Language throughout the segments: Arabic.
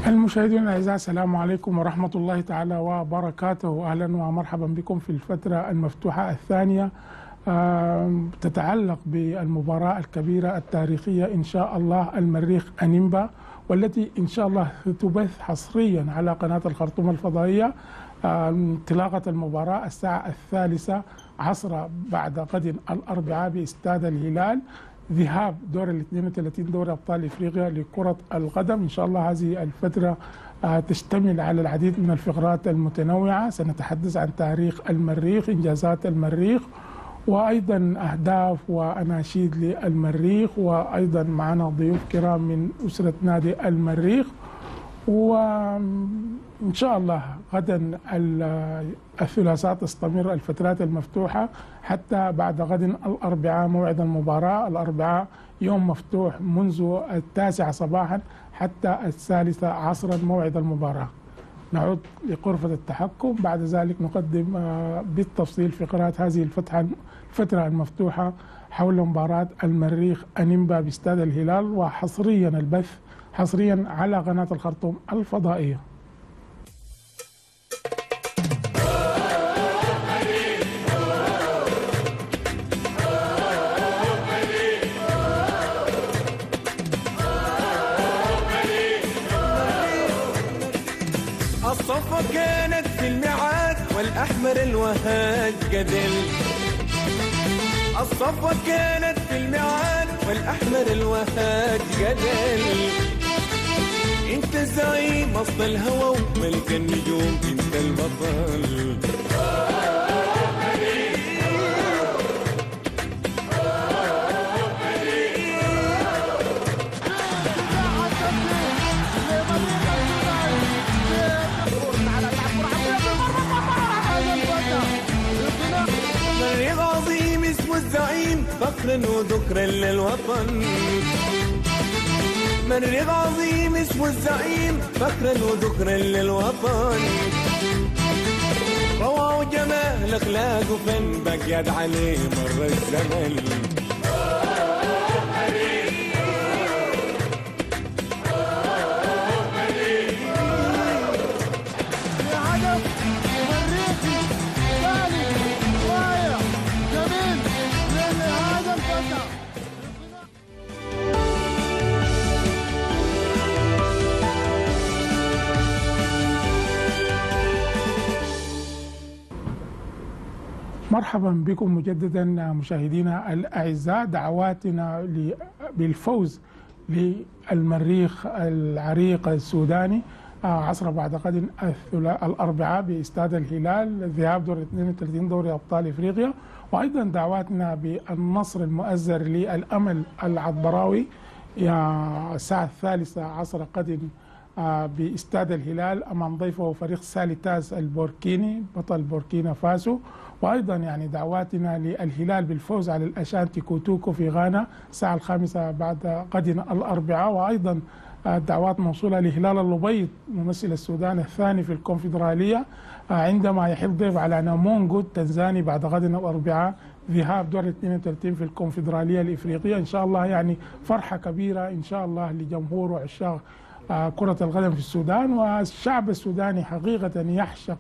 المشاهدين الأعزاء، السلام عليكم ورحمة الله تعالى وبركاته. أهلا ومرحبا بكم في الفترة المفتوحة الثانية، تتعلق بالمباراة الكبيرة التاريخية إن شاء الله، المريخ أنيمبا، والتي إن شاء الله تبث حصريا على قناة الخرطوم الفضائية. انطلاقة المباراة الساعة 3:00 بعد غد الأربعاء باستاد الهلال، ذهاب دور ال 32 دوري أبطال إفريقيا لكرة القدم. إن شاء الله هذه الفترة تشتمل على العديد من الفقرات المتنوعة. سنتحدث عن تاريخ المريخ، إنجازات المريخ، وأيضا أهداف وأناشيد للمريخ، وأيضا معنا ضيوف كرام من أسرة نادي المريخ. وإن شاء الله غدا الثلاثاء تستمر الفترات المفتوحة حتى بعد غد الأربعاء موعد المباراة. الأربعاء يوم مفتوح منذ 9 صباحا حتى 13 موعد المباراة. نعود لغرفة التحكم، بعد ذلك نقدم بالتفصيل فقرات هذه الفترة المفتوحة حول مباراة المريخ أنيمبا باستاد الهلال، وحصريا البث حصريا على قناة الخرطوم الفضائية. الصفا كانت في الميعاد والأحمر الوهاج قدل. الصفا كانت في الميعاد والأحمر الوهاج قدل. انت الزعيم اصل الهوى وملك النجوم، انت البطل. مريخ عظيم اسمه الزعيم، فخرا وذكرا للوطن. مريخ عظيم اسمه الزعيم، فخرا وذكرا للوطن. روعة وجمال اخلاق وفن بقيت عليه مر الزمن. مرحبا بكم مجددا مشاهدينا الأعزاء. دعواتنا بالفوز للمريخ العريق السوداني 10 بعد غد الأربعاء باستاد الهلال، ذهاب دور 32 دوري أبطال إفريقيا، وأيضا دعواتنا بالنصر المؤزر للأمل العطبراوي الساعة 13 غد باستاد الهلال أمام ضيفه فريق ساليتاس البوركيني بطل بوركينا فاسو. وأيضا يعني دعواتنا للهلال بالفوز على الأشانتي كوتوكو في غانا الساعة 5 بعد غد الأربعاء. وأيضا دعوات موصولة لهلال اللبيض ممثل السودان الثاني في الكونفدرالية عندما يحل ضيف على نامونغو التنزاني بعد غد الأربعاء، ذهاب دور 32 في الكونفدرالية الإفريقية. إن شاء الله يعني فرحة كبيرة إن شاء الله لجمهور وعشاق كرة القدم في السودان، والشعب السوداني حقيقة يعشق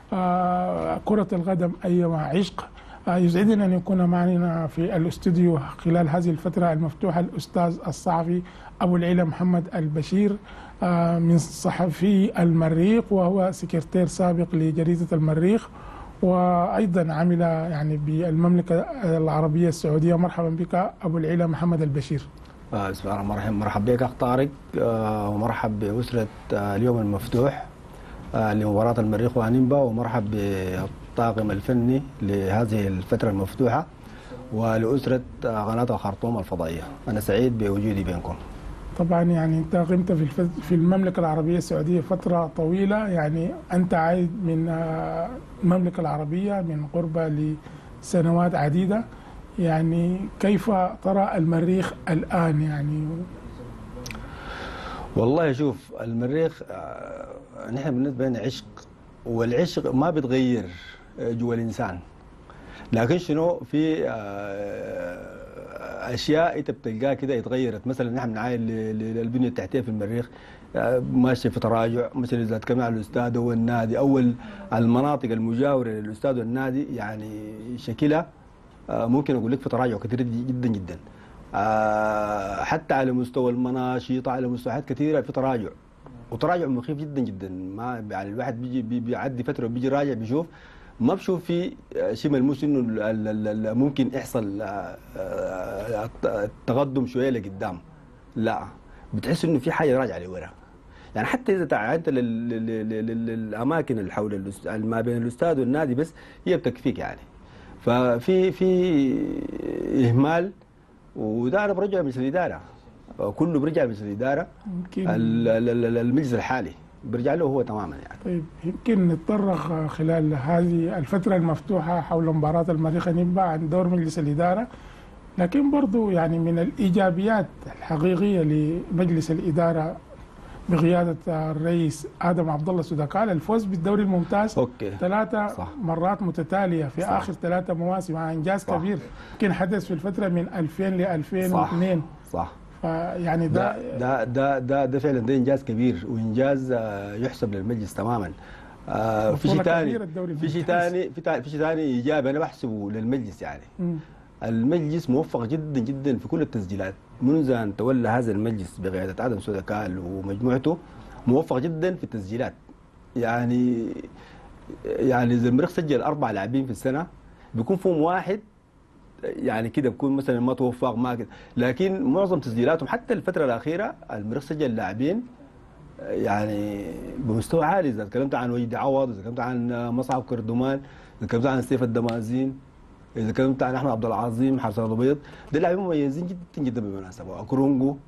كرة القدم أيما عشق. يسعدنا أن يكون معنا في الاستوديو خلال هذه الفترة المفتوحة الأستاذ الصحفي أبو العلا محمد البشير من صحفي المريخ، وهو سكرتير سابق لجريدة المريخ، وأيضا عمل يعني بالمملكة العربية السعودية. مرحبا بك أبو العلا محمد البشير. بسم الله الرحمن الرحيم. مرحبا بك أخ طارق، ومرحب بأسرة اليوم المفتوح لمباراة المريخ وأنيمبا، ومرحب بالطاقم الفني لهذه الفترة المفتوحة ولأسرة قناة الخرطوم الفضائية. أنا سعيد بوجودي بينكم. طبعا يعني أنت قمت في المملكة العربية السعودية فترة طويلة، يعني أنت عايد من المملكة العربية من قرب لسنوات عديدة، يعني كيف ترى المريخ الآن؟ يعني والله شوف، المريخ نحن بالنسبة لنا عشق، والعشق ما بيتغير جوا الإنسان، لكن شنو في اشياء انت بتلقاها كده اتغيرت. مثلا نحن بنعاين للبنيه التحتيه في المريخ ماشيه في تراجع. مثلا اذا تكلمنا عن الاستاد والنادي او المناطق المجاوره للاستاد والنادي، يعني شكلها ممكن اقول لك في تراجع كثير جدا جدا. حتى على مستوى المناشط، على مستويات كثيره في تراجع، وتراجع مخيف جدا جدا. ما يعني الواحد بيعدي فتره بيجي راجع بيشوف، ما بشوف في شيء ملموس انه ممكن يحصل تقدم شويه لقدام، لا بتحس انه في حاجه راجعه لورا. يعني حتى اذا تعاينت للاماكن اللي حول ما بين الاستاد والنادي بس هي بتكفيك يعني. ففي اهمال، وده انا برجع مجلس الاداره، كله برجع مجلس الاداره. يمكن المجلس الحالي برجع له هو تماما يعني. طيب يمكن نتطرق خلال هذه الفترة المفتوحة حول مباراة المريخ أنيمبا عن دور مجلس الإدارة، لكن برضو يعني من الإيجابيات الحقيقية لمجلس الإدارة بقيادة الرئيس آدم عبد الله سوداكال الفوز بالدوري الممتاز. اوكي 3 صح. مرات متتالية في صح. آخر 3 مواسم، إنجاز صح. كبير يمكن حدث في الفترة من 2000 ل 2002. صح. فيعني ده فعلا ده انجاز كبير، وانجاز يحسب للمجلس تماما. في شيء ثاني، في شيء ثاني ايجابي انا بحسبه للمجلس يعني. المجلس موفق جدا جدا في كل التسجيلات منذ ان تولى هذا المجلس بقياده ادم سوداكال ومجموعته، موفق جدا في التسجيلات. يعني اذا المريخ سجل 4 لاعبين في السنه بيكون فيهم واحد يعني كده بكون مثلا ما توفق ما كده، لكن معظم تسجيلاتهم حتى الفتره الاخيره المريخ سجل لاعبين يعني بمستوى عالي. اذا تكلمت عن وجدي عوض، اذا تكلمت عن مصعب كردمان، اذا تكلمت عن سيف الدمازين، اذا تكلمت عن احمد عبد العظيم حارس الابيض، ده لاعبين مميزين جدا جدا بالمناسبه، اكرونجو.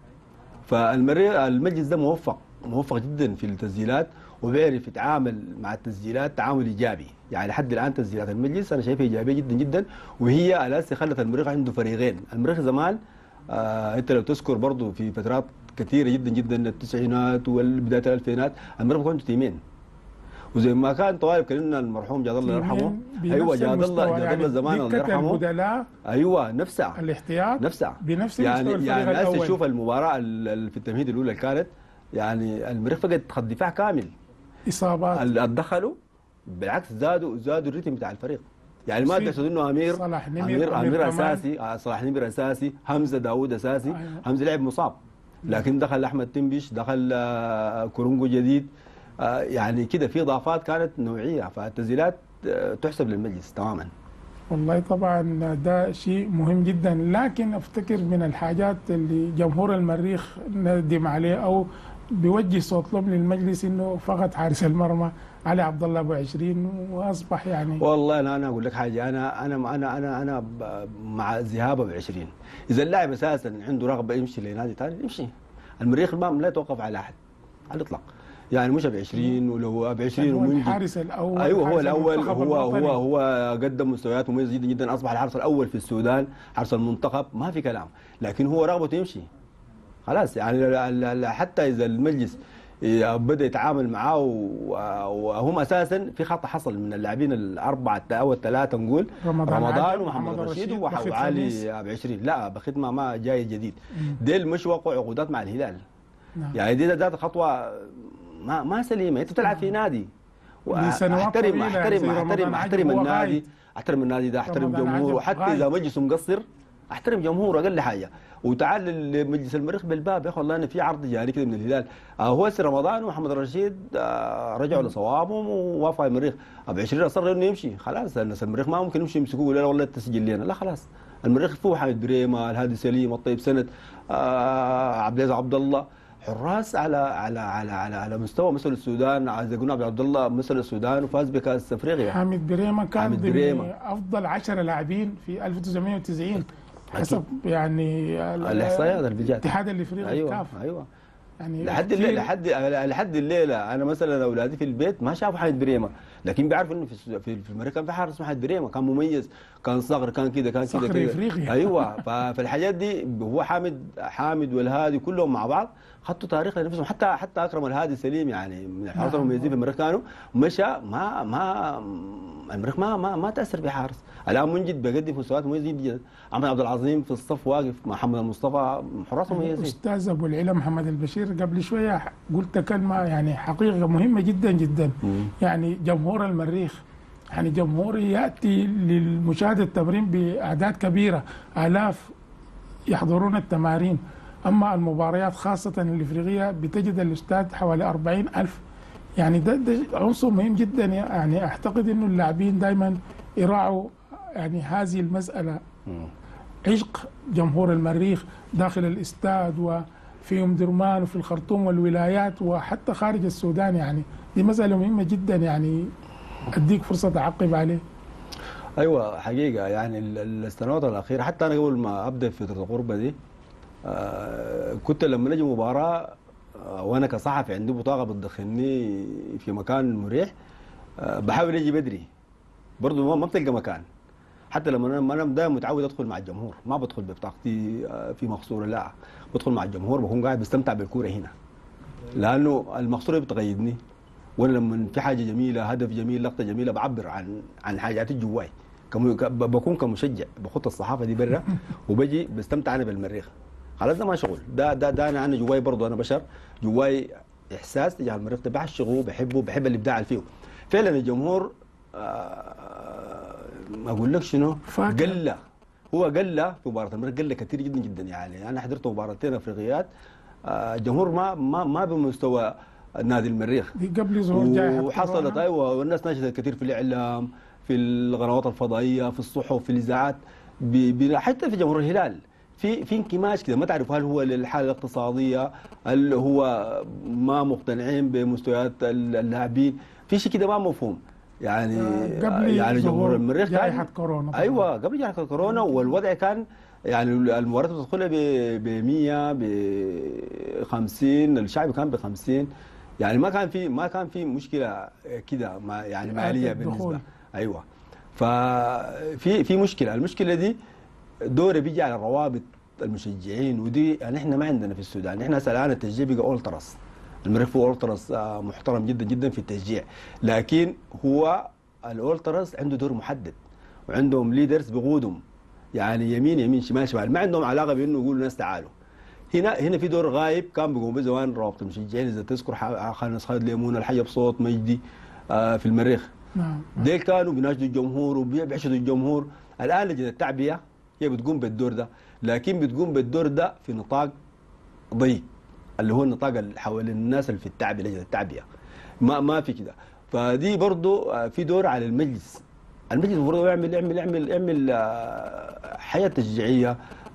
فالمجلس ده موفق جدا في التسجيلات، وبيعرف يتعامل مع التسجيلات تعامل ايجابي. يعني لحد الان تسجيلات المجلس انا شايفها ايجابيه جدا جدا، وهي الاساس خلت المريخ عنده فريقين. المريخ زمان انت لو تذكر برضه في فترات كثيره جدا جدا التسعينات وبدايه الالفينات المريخ كان عنده تيمين، وزي ما كان طوالب كلمنا المرحوم جاد الله يرحمه. ايوه جاد الله زمان الله يرحمه. البدلاء ايوه نفسها الاحتياط نفسها بنفس يعني المستوى الفريق يعني الاول. تشوف المباراه في التمهيد الاولى اللي كانت يعني المريخ فقد خط دفاع كامل، اصابات دخلوا بالعكس زادوا الريتم بتاع الفريق. يعني ما تقصد انه امير اساسي، صلاح نمير اساسي، حمزه داوود اساسي. أيوة. حمزه لعب مصاب لكن دخل احمد تنبش، دخل كورونجو جديد. يعني كده في اضافات كانت نوعيه، فالتسجيلات تحسب للمجلس تماما. والله طبعا ده شيء مهم جدا، لكن افتكر من الحاجات اللي جمهور المريخ ندم عليه او بيوجه صوت لهم للمجلس انه فقط حارس المرمى علي عبد الله ابو 20 واصبح يعني. والله انا اقول لك حاجه، انا مع ذهابه ب 20. اذا اللاعب اساسا عنده رغبه يمشي لنادي ثاني يمشي. المريخ لا يتوقف على احد على الاطلاق، يعني مش ب 20 ولو ب 20 هو الحارس الاول. ايوه هو الاول، هو قدم مستويات مميزه جدا جدا، اصبح الحارس الاول في السودان، حارس المنتخب ما في كلام، لكن هو رغبته يمشي خلاص. يعني حتى اذا المجلس بدا يتعامل معاه وهم اساسا في خطا حصل من اللاعبين الاربعه او الثلاثه نقول رمضان ومحمد رشيد وعلي ابو 20 لا بخدمه ما جاي جديد. ديل مش وقعوا عقودات مع الهلال. نعم. يعني دي ذات خطوه ما سليمه. انت تلعب في نادي احترم النادي، احترم النادي ده، احترم جمهوره، وحتى اذا مجلسه مقصر احترم جمهوره اقل حاجه. وتعال لمجلس المريخ بالباب يا اخي والله انا في عرض جاني كده من الهلال. هو رمضان ومحمد رشيد رجعوا لصوابهم ووافقوا المريخ. ابو 20 اصر انه يمشي خلاص. الناس المريخ ما ممكن يمشي يمسكوه ولا والله تسجل لنا، لا خلاص. المريخ فيه حامد بريمه، الهادي سليم، الطيب سند، عبد العزيز عبد الله، حراس على مستوى مثل السودان. اذا قلنا عبد الله مثل السودان وفاز بكاس افريقيا. حامد بريمه كان ضمن افضل 10 لاعبين في 1990 حسب يعني الاحصائيات اللي بتجات الاتحاد الافريقي. ايوه ايوه يعني لحد الليله انا مثلا اولادي في البيت ما شافوا حامد بريمه، لكن بيعرفوا انه في المريخ كان في حارس اسمه حامد بريمه، كان مميز، كان صغر، كان كده كان كده صخر افريقيا. ايوه فالحاجات دي هو حامد والهادي كلهم مع بعض خطوا تاريخ لنفسهم. حتى اكرم الهادي سليم يعني من الحراس المميزين في المريخ كانوا مشى ما المريخ ما تاثر بحارس. الان منجد بيقدم مستويات مميزه جدا. احمد عبد العظيم في الصف واقف، محمد المصطفى حراس مميزين. استاذ ابو العلا محمد البشير قبل شويه قلت كلمه يعني حقيقه مهمه جدا جدا. يعني جمهور المريخ يعني جمهور ياتي للمشاهده التمرين باعداد كبيره، الاف يحضرون التمارين. اما المباريات خاصه الافريقيه بتجد الاستاد حوالي 40,000. يعني ده عنصر مهم جدا. يعني اعتقد انه اللاعبين دائما يراعوا يعني هذه المساله، عشق جمهور المريخ داخل الاستاد وفي ام درمان وفي الخرطوم والولايات وحتى خارج السودان. يعني دي مساله مهمه جدا، يعني اديك فرصه تعقب عليه. ايوه حقيقه يعني السنوات الاخيره حتى انا قبل ما ابدا في فتره الغربه دي كنت لما نجي مباراه وانا كصحفي عندي بطاقه بتدخلني في مكان مريح بحاول اجي بدري برضه ما بتلقى مكان. حتى لما انا دائما متعود ادخل مع الجمهور، ما بدخل ببطاقتي في مقصوره، لا بدخل مع الجمهور، بكون قاعد بستمتع بالكوره هنا لانه المقصوره بتقيدني. وانا لما في حاجه جميله، هدف جميل، لقطه جميله، بعبر عن حاجات جواي. بكون كمشجع بخط الصحافه دي برا وبجي بستمتع انا بالمريخ. خلاص ده ما شغل، ده انا جواي برضه، انا بشر جواي احساس تجاه المريخ ده، بعشقه، بحبه، بحب الابداع اللي فيه. فعلا الجمهور ما اقول لك شنو قله، هو قله في مباراه المريخ، قله كثير جدا جدا. يعني انا حضرت مباراتين افريقيات الجمهور ما بمستوى نادي المريخ دي قبل ظهور جائحه وحصلت. ايوه والناس ناشدت كثير في الاعلام، في القنوات الفضائيه، في الصحف، في الاذاعات، حتى في جمهور الهلال في انكماش كده، ما تعرف هل هو للحاله الاقتصاديه، هل هو ما مقتنعين بمستويات اللاعبين، في شيء كده ما مفهوم. يعني قبل جمهور المريخ جائحه كورونا طبعا. ايوه قبل جائحه كورونا، والوضع كان يعني المباريات بتدخلها ب 100 ب 50، الشعب كان ب 50. يعني ما كان في مشكله كده يعني ماليه بالنسبه. ايوه ففي مشكله، المشكله دي دوره بيجي على روابط المشجعين، ودي يعني احنا ما عندنا في السودان. احنا الان التشجيع بقى اولتراس، المريخ فيه اولتراس محترم جدا جدا في التشجيع، لكن هو الاولتراس عنده دور محدد وعندهم ليدرز بقودهم، يعني يمين شمال شمال، ما عندهم علاقه بانه يقولوا الناس تعالوا. هنا في دور غايب كان بيقوم به زمان روابط المشجعين، اذا تذكر خالد ليمون، الحي بصوت، مجدي في المريخ. نعم. ديل كانوا بيناشدوا الجمهور وبيحشدوا الجمهور. الان لجنه التعبئه هي بتقوم بالدور ده، لكن بتقوم بالدور ده في نطاق ضيق، اللي هو النطاق اللي حوالين الناس اللي في التعبئه، لجنه التعبئه ما في كده. فدي برضه في دور على المجلس المفروض يعمل حياه تشجيعيه،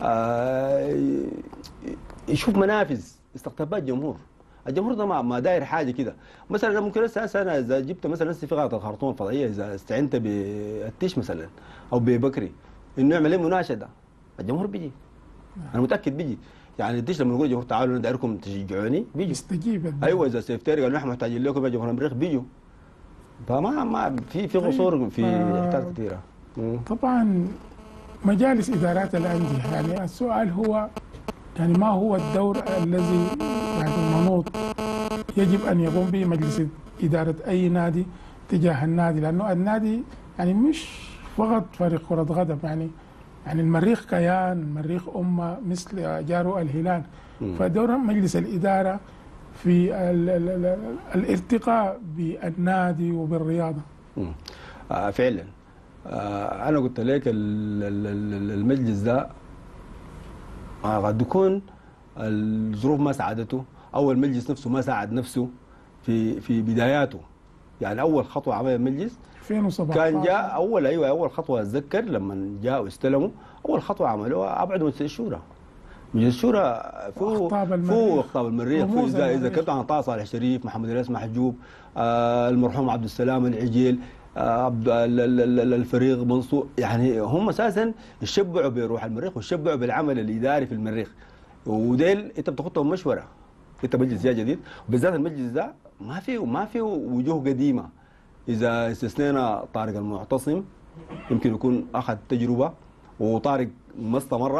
يشوف منافذ استقطابات الجمهور ده ما داير حاجه كده. مثلا انا ممكن انا اذا جبت مثلا في قناه الخرطوم الفضائيه، اذا استعنت بالتيش مثلا او ببكري انه يعمل لي مناشده، الجمهور بيجي، انا متاكد بيجي. يعني التيش لما نقول الجمهور تعالوا انا دايركم تشجعوني بيجي يستجيب. ايوه اذا سيفتيري قالوا نحن محتاجين لكم يا جمهور المريخ بيجوا. فما في قصور في حاجات كثيره. طبعا مجالس ادارات الانديه، يعني السؤال هو يعني ما هو الدور الذي يعني المنوط يجب ان يقوم به مجلس اداره اي نادي تجاه النادي، لانه النادي يعني مش فقط فريق كره قدم، يعني المريخ كيان، المريخ امه مثل جاره الهلال. فدور مجلس الاداره في الارتقاء بالنادي وبالرياضه. فعلا انا قلت لك المجلس ده قد يكون الظروف ما ساعدته، او المجلس نفسه ما ساعد نفسه في بداياته. يعني اول خطوه عمل المجلس 2017 كان جاء اول خطوه اتذكر لما جاءوا استلموا، اول خطوه عملوها ابعدوا مجلس الشورى. مجلس الشورى فوق اخطاب المريخ، اذا كنت عن طه صالح شريف، محمد الياس محجوب، المرحوم عبد السلام العجيل، الفريق منصور، يعني هم اساسا يشبعوا بروح المريخ ويشبعوا بالعمل الاداري في المريخ. وديل انت بتاخذهم مشوره، انت مجلس جاي جديد، وبالذات المجلس ده ما فيه وجوه قديمه. اذا استثنينا طارق المعتصم يمكن يكون اخذ تجربه، وطارق ما استمر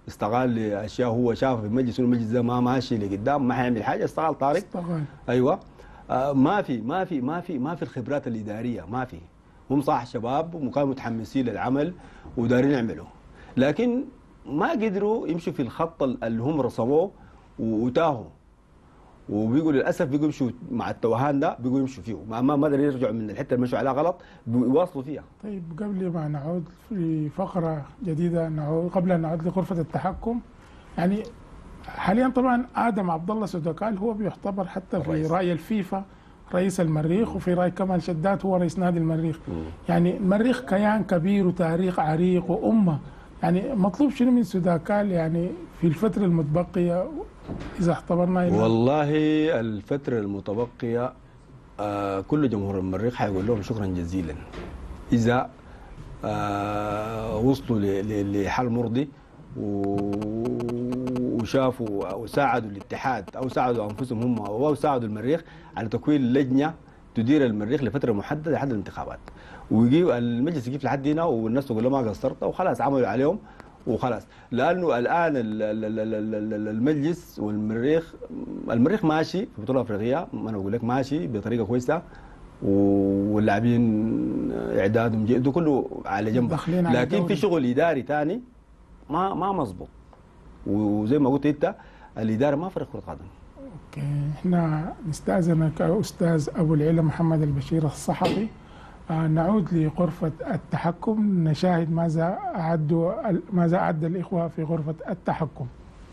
استقال لاشياء هو شافها في المجلس والمجلس ده ما ماشي لقدام، ما حيعمل حاجه، استقال طارق. استقال. ايوه. ما في الخبرات الاداريه، ما في. هم صح شباب وكانوا متحمسين للعمل ودارين يعملوا، لكن ما قدروا يمشوا في الخط اللي هم رسموه وتاهوا، وبيقوا للاسف بيقوا يمشوا مع التوهان ده، بيقوا يمشوا فيه، ما قدروا يرجعوا من الحته اللي مشوا عليها غلط، بيواصلوا فيها. طيب قبل ما نعود في فقره جديده، قبل ان نعود لغرفه التحكم، يعني حاليا طبعا ادم عبد الله سوداكال هو بيعتبر حتى في راي الفيفا رئيس المريخ، وفي راي كمال شداد هو رئيس نادي المريخ. يعني المريخ كيان كبير وتاريخ عريق وامه، يعني مطلوب شنو من سوداكال يعني في الفتره المتبقيه اذا اعتبرنا والله الفتره المتبقيه كل جمهور المريخ حيقول لهم شكرا جزيلا اذا وصلوا لحل مرضي وشافوا وساعدوا الاتحاد او ساعدوا انفسهم هم او ساعدوا المريخ على تكوين لجنه تدير المريخ لفتره محدده لحد الانتخابات، ويجيب المجلس يجيب لحد هنا والناس تقول له ما قصرت وخلاص عملوا عليهم وخلاص. لانه الان المجلس المريخ ماشي في البطوله الافريقيه، ما انا بقول لك ماشي بطريقه كويسه واللاعبين اعدادهم جيد وكله على جنب، لكن في شغل اداري ثاني ما مظبوط، وزي ما قلت انت الاداره ما فريق كره قدم. اوكي، احنا نستاذنك استاذ ابو العلا محمد البشير الصحفي، نعود لغرفه التحكم نشاهد ماذا اعد الاخوه في غرفه التحكم.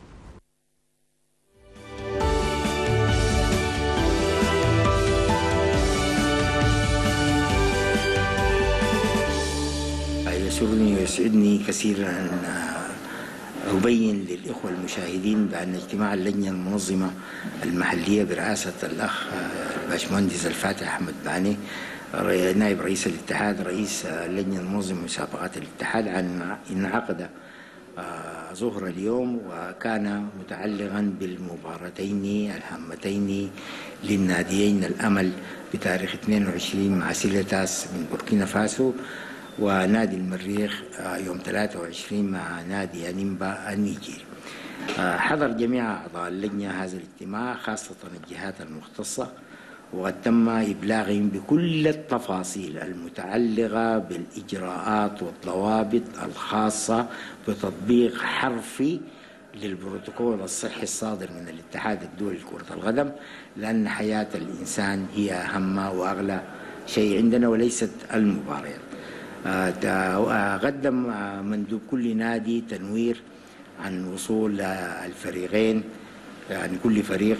يسرني ويسعدني كثيرا أن أبين للإخوة المشاهدين بأن اجتماع اللجنة المنظمة المحلية برئاسة الأخ الباشمهندس الفاتح أحمد باني نائب رئيس الاتحاد رئيس اللجنة المنظمة مسابقات الاتحاد عن انعقد ظهر اليوم، وكان متعلقا بالمباراتين الهامتين للناديين الأمل بتاريخ 22 مع سيلتاس من بوركينا فاسو ونادي المريخ يوم 23 مع نادي أنيمبا النيجيري. حضر جميع أعضاء اللجنة هذا الاجتماع خاصة الجهات المختصة، وقد تم إبلاغهم بكل التفاصيل المتعلقة بالإجراءات والضوابط الخاصة بتطبيق حرفي للبروتوكول الصحي الصادر من الاتحاد الدولي لكرة القدم، لأن حياة الإنسان هي أهم وأغلى شيء عندنا وليست المباريات. قدم مندوب كل نادي تنوير عن وصول الفريقين، يعني كل فريق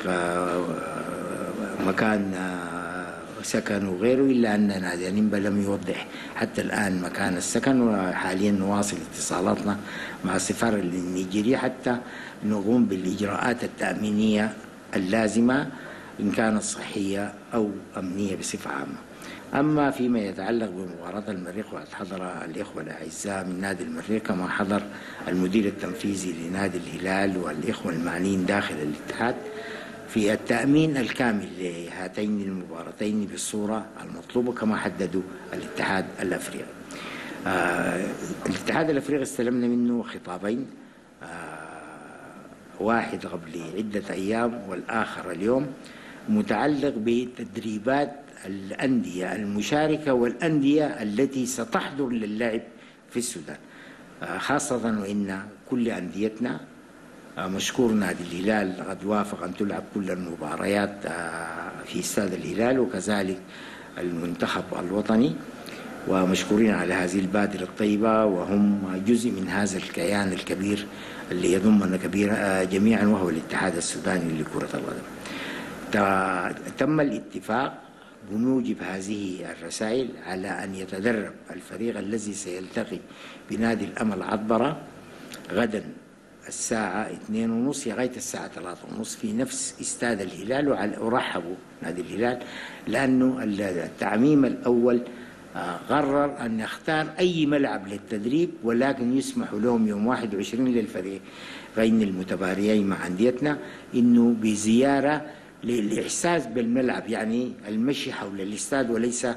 مكان سكن وغيره، إلا أن نادي أنيمبا لم يوضح حتى الآن مكان السكن، وحاليا نواصل اتصالاتنا مع السفارة النيجيرية حتى نقوم بالإجراءات التأمينية اللازمة إن كانت صحية أو أمنية بصفة عامة. أما فيما يتعلق بمباراة المريخ، وقد حضر الإخوة الأعزاء من نادي المريخ كما حضر المدير التنفيذي لنادي الهلال والإخوة المعنيين داخل الاتحاد في التأمين الكامل لهاتين المباراتين بالصورة المطلوبة كما حددوا الاتحاد الأفريقي. الاتحاد الأفريقي استلمنا منه خطابين، واحد قبل عدة أيام والآخر اليوم، متعلق بتدريبات الأندية المشاركة والأندية التي ستحضر للعب في السودان، خاصة وإن كل أنديتنا مشكور نادي الهلال قد وافق أن تلعب كل المباريات في استاد الهلال، وكذلك المنتخب الوطني، ومشكورين على هذه البادرة الطيبة، وهم جزء من هذا الكيان الكبير اللي يضمنا جميعا وهو الاتحاد السوداني لكرة القدم. تم الاتفاق بموجب هذه الرسائل على أن يتدرب الفريق الذي سيلتقي بنادي الأمل عطبرة غدا الساعة 2:30 لغاية الساعة 3:30 في نفس استاد الهلال، ورحبوا نادي الهلال لأنه التعميم الأول قرر أن يختار أي ملعب للتدريب، ولكن يسمح لهم يوم 21 للفريقين المتباريين مع أنديتنا إنه بزيارة للإحساس بالملعب، يعني المشي حول الاستاد وليس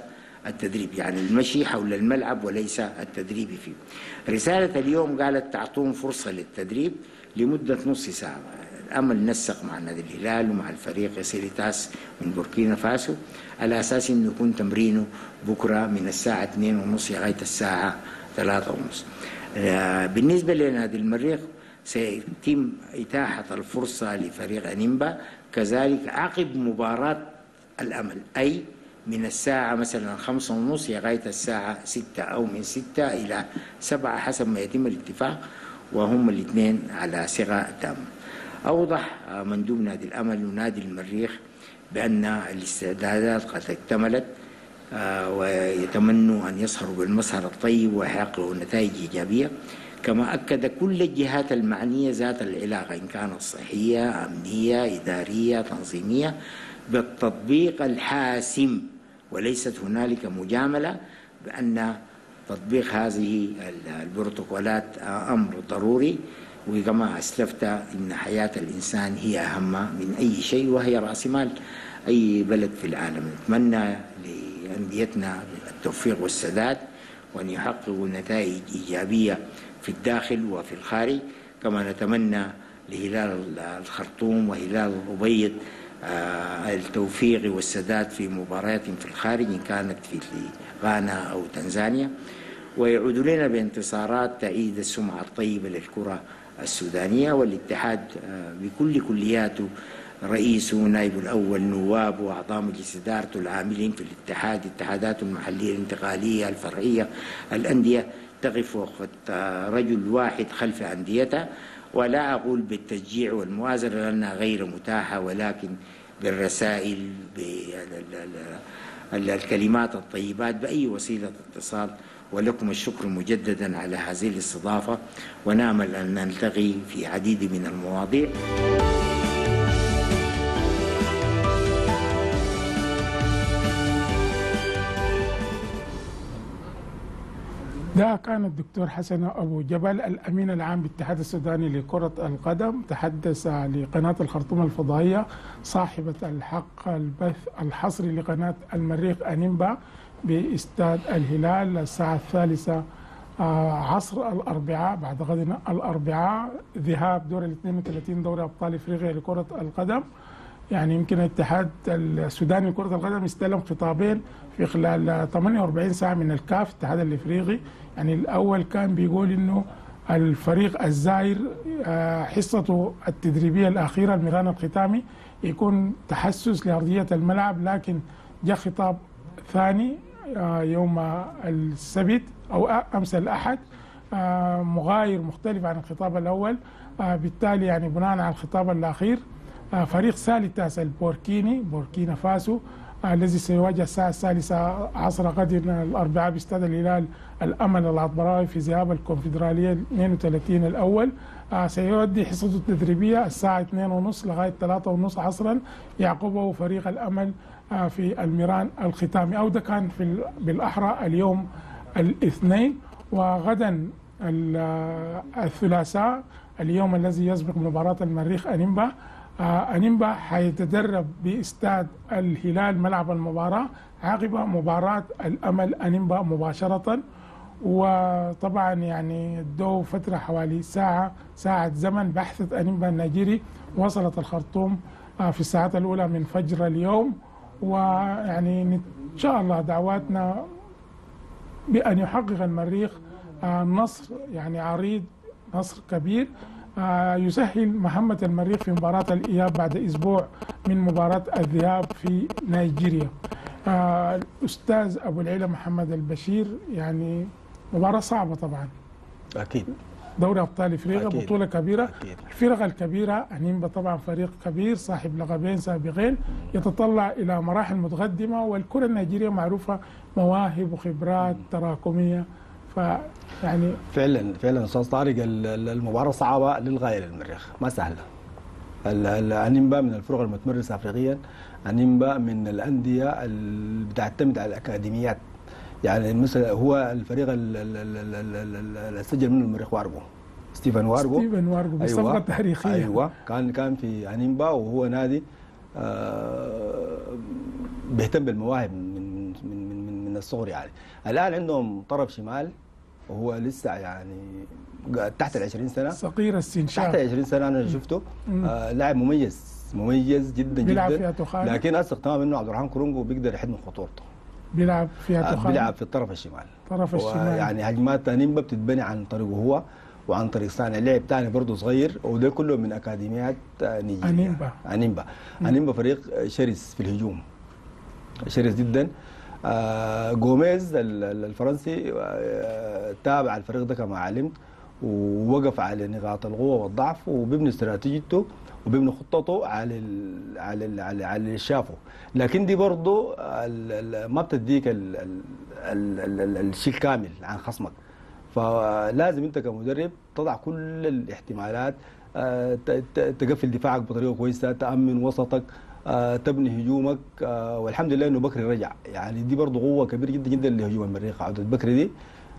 التدريب، يعني المشي حول الملعب وليس التدريب فيه. رسالة اليوم قالت تعطون فرصة للتدريب لمدة نص ساعة. الأمل نسق مع نادي الهلال ومع الفريق سيريتاس من بوركينا فاسو على أساس أنه يكون تمرينه بكرة من الساعة 2:30 لغاية الساعة 3:30. بالنسبة لنادي المريخ سيتم إتاحة الفرصة لفريق أنيمبا كذلك عقب مباراة الأمل، أي من الساعة مثلا 5:30 لغاية الساعة 6 أو من 6 إلى 7 حسب ما يتم الاتفاق، وهم الاثنين على صيغة تامة. أوضح مندوب نادي الأمل ونادي المريخ بأن الاستعدادات قد اكتملت ويتمنوا أن يسهروا بالمسهر الطيب ويحققوا نتائج إيجابية. كما أكد كل الجهات المعنية ذات العلاقة إن كانت صحية، أمنية، إدارية، تنظيمية بالتطبيق الحاسم، وليست هنالك مجاملة، بأن تطبيق هذه البروتوكولات أمر ضروري. وكما أسلفت إن حياة الإنسان هي أهم من أي شيء، وهي رأس مال أي بلد في العالم. نتمنى لأنديتنا التوفيق والسداد وأن يحققوا نتائج إيجابية في الداخل وفي الخارج. كما نتمنى لهلال الخرطوم وهلال الأبيض التوفيق والسداد في مباريات في الخارج إن كانت في غانا أو تنزانيا، ويعودوا لنا بانتصارات تعيد السمعة الطيبة للكرة السودانية. والاتحاد بكل كلياته، رئيسه، نائب الأول، نوابه، وأعضاء مجلس إدارته، العاملين في الاتحاد، اتحاداته المحلية الانتقالية الفرعية، الأندية، تقف وقفة رجل واحد خلف أنديتها. ولا أقول بالتشجيع والمؤازرة لأنها غير متاحة، ولكن بالرسائل، بالكلمات الطيبات، بأي وسيلة اتصال. ولكم الشكر مجددا على هذه الاستضافة، ونأمل أن نلتقي في عديد من المواضيع. ده كان الدكتور حسن أبو جبل الأمين العام بالاتحاد السوداني لكرة القدم، تحدث لقناة الخرطوم الفضائية صاحبة الحق البث الحصري لقناة المريخ أنيمبا باستاد الهلال الساعة 3 عصر الأربعاء، بعد غد الأربعاء، ذهاب دور 32 دوري أبطال إفريقيا لكرة القدم. يعني يمكن الاتحاد السوداني لكرة القدم استلم خطابين في خلال 48 ساعة من الكاف الاتحاد الإفريقي. يعني الأول كان بيقول إنه الفريق الزائر حصته التدريبية الأخيرة الميران الختامي يكون تحسس لأرضية الملعب، لكن جاء خطاب ثاني يوم السبت أو أمس الأحد مغاير مختلف عن الخطاب الأول. بالتالي يعني بناء على الخطاب الأخير فريق ساليتاس البوركيني بوركينا فاسو الذي سيواجه الساعة 3 عصر غد الأربعاء باستاد الهلال الأمل العطبراوي في ذهاب الكونفدرالية 32 الأول، سيؤدي حصته التدريبية الساعة 2:30 لغاية 3:30 عصرا، يعقبه فريق الأمل في الميران الختامي، أو ده كان بالأحرى اليوم الاثنين. وغدا الثلاثاء اليوم الذي يسبق مباراة المريخ أنيمبا، أنيمبا حيتدرب باستاد الهلال ملعب المباراة عقب مباراة الأمل أنيمبا مباشرة. وطبعا يعني ادوا فترة حوالي ساعة زمن. بعثة أنيمبا النيجيري وصلت الخرطوم في الساعات الأولى من فجر اليوم، ويعني إن شاء الله دعواتنا بأن يحقق المريخ نصر يعني عريض، نصر كبير يسهل مهمة المريخ في مباراة الإياب بعد أسبوع من مباراة الذهاب في نيجيريا. الأستاذ أبو العلا محمد البشير، يعني مباراة صعبة طبعا. أكيد. دوري أبطال إفريقيا بطولة كبيرة. أكيد. الفرق الكبيرة أنيمبا طبعا فريق كبير صاحب لقبين سابقين يتطلع إلى مراحل متقدمة، والكرة النيجيرية معروفة مواهب وخبرات تراكمية. فيعني فعلا استاذ طارق المباراه صعبه للغايه للمريخ، ما سهله. انيمبا من الفرق المتمرسه افريقيا، انيمبا من الانديه اللي بتعتمد على الاكاديميات. يعني مثلا هو الفريق اللي سجل منه المريخ وارجو ستيفن وارجو بصفقه تاريخيه. ايوه كان في انيمبا، وهو نادي بيهتم بالمواهب من الصغر يعني. الان عندهم طرف شمال وهو لسه يعني تحت ال 20 سنه، صغير السن، تحت ال 20 سنه انا شفته. لاعب مميز جدا بيلعب جدا، فيها تخانة، لكن اثق تماما انه عبد الرحمن كرونجو بيقدر يحد من خطورته. بيلعب فيها تخانة، بيلعب في الطرف الشمال، طرف الشمال. يعني هجمات انيمبا بتتبني عن طريقه هو وعن طريق صانع لعب ثاني برضه صغير، وده كله من اكاديميات نيجيريا. انيمبا فريق شرس في الهجوم، شرس جدا. جوميز الفرنسي تابع الفريق ده كما علمت، ووقف على نقاط القوه والضعف، وبيبني استراتيجيته وبيبني خطته على اللي شافه. لكن دي برضه ما بتديك الشيء الكامل عن خصمك، فلازم انت كمدرب تضع كل الاحتمالات، تقفل دفاعك بطريقه كويسه، تامن وسطك، تبني هجومك. والحمد لله انه بكري رجع، يعني دي برضه قوه كبيره جدا جدا لهجوم المريخ. عوده بكري دي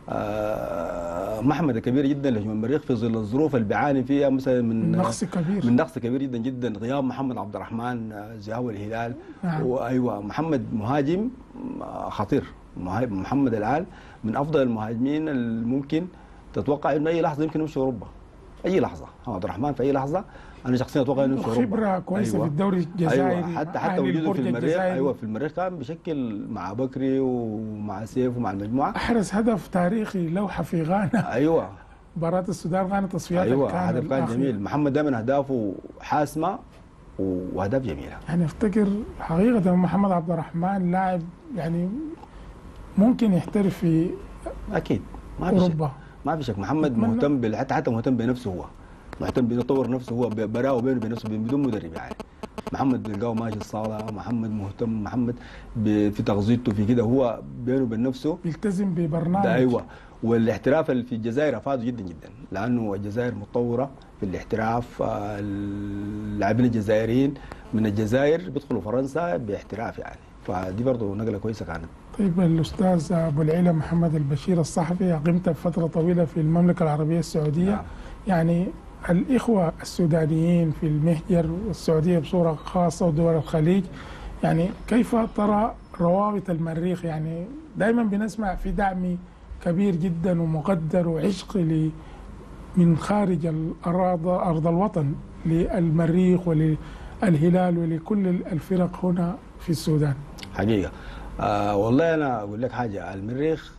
محمد كبير جدا لهجوم المريخ في ظل الظروف اللي بيعاني فيها، مثلا من نقص كبير جدا جدا، غياب محمد عبد الرحمن زهاو الهلال. نعم. وايوه محمد مهاجم خطير، محمد الان من افضل المهاجمين اللي ممكن تتوقع انه اي لحظه يمكن يمشي اوروبا، اي لحظه. عبد الرحمن في اي لحظه انا شخصيا اتوقع انه يمشي اوروبا، خبره كويسه. أيوة. في الدوري الجزائري. أيوة. حتى وجوده في المريخ، ايوه في المريخ كان بشكل مع بكري ومع سيف ومع المجموعه. احرز هدف تاريخي، لوحه في غانا. ايوه مباراه السودان غانا تصفيات. ايوه هدف كان جميل. محمد دائما اهدافه حاسمه واهداف جميله. يعني افتكر حقيقه محمد عبد الرحمن لاعب يعني ممكن يحترف في اكيد ما في اوروبا، ما في شك. محمد مهتم حتى مهتم بنفسه، هو مهتم بيطور نفسه، هو براه وبينه وبين نفسه بدون مدرب يعني. محمد بيلقاه ماشي الصاله، محمد مهتم، محمد في تغذيته في كده، هو بينه وبين نفسه بيلتزم ببرنامج. ايوه. والاحتراف اللي في الجزائر افاده جدا جدا، لانه الجزائر متطوره في الاحتراف. اللاعبين الجزائريين من الجزائر بيدخلوا فرنسا باحتراف يعني، فدي برضه نقله كويسه كانت. طيب الاستاذ ابو العلا محمد البشير الصحفي، اقمت فتره طويله في المملكه العربيه السعوديه. نعم. يعني الاخوه السودانيين في المهجر والسعوديه بصوره خاصه ودول الخليج، يعني كيف ترى روابط المريخ؟ يعني دائما بنسمع في دعم كبير جدا ومقدر وعشق من خارج ارض الوطن للمريخ وللهلال ولكل الفرق هنا في السودان. حقيقه والله انا اقول لك حاجه، المريخ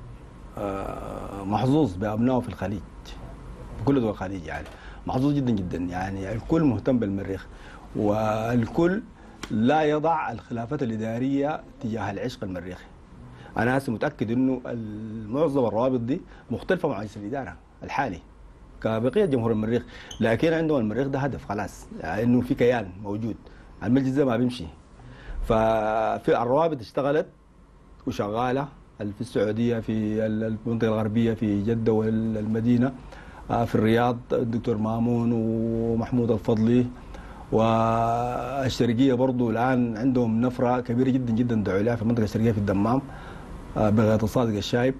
محظوظ بابنائه في الخليج، في كل دول الخليج يعني محظوظ جدا جدا. يعني الكل مهتم بالمريخ، والكل لا يضع الخلافات الاداريه تجاه العشق المريخي. انا هسه متاكد انه معظم الروابط دي مختلفه مع رئيس الاداره الحالي كبقيه جمهور المريخ، لكن عندهم المريخ ده هدف خلاص، يعني انه في كيان موجود، المجلس ده ما بيمشي. ففي الروابط اشتغلت وشغاله في السعوديه، في المنطقه الغربيه، في جده والمدينه، في الرياض الدكتور مامون ومحمود الفضلي، والشرقيه برضو الان عندهم نفره كبيره جدا جدا دعوا لها في المنطقه الشرقيه في الدمام بغيت الصادق الشايب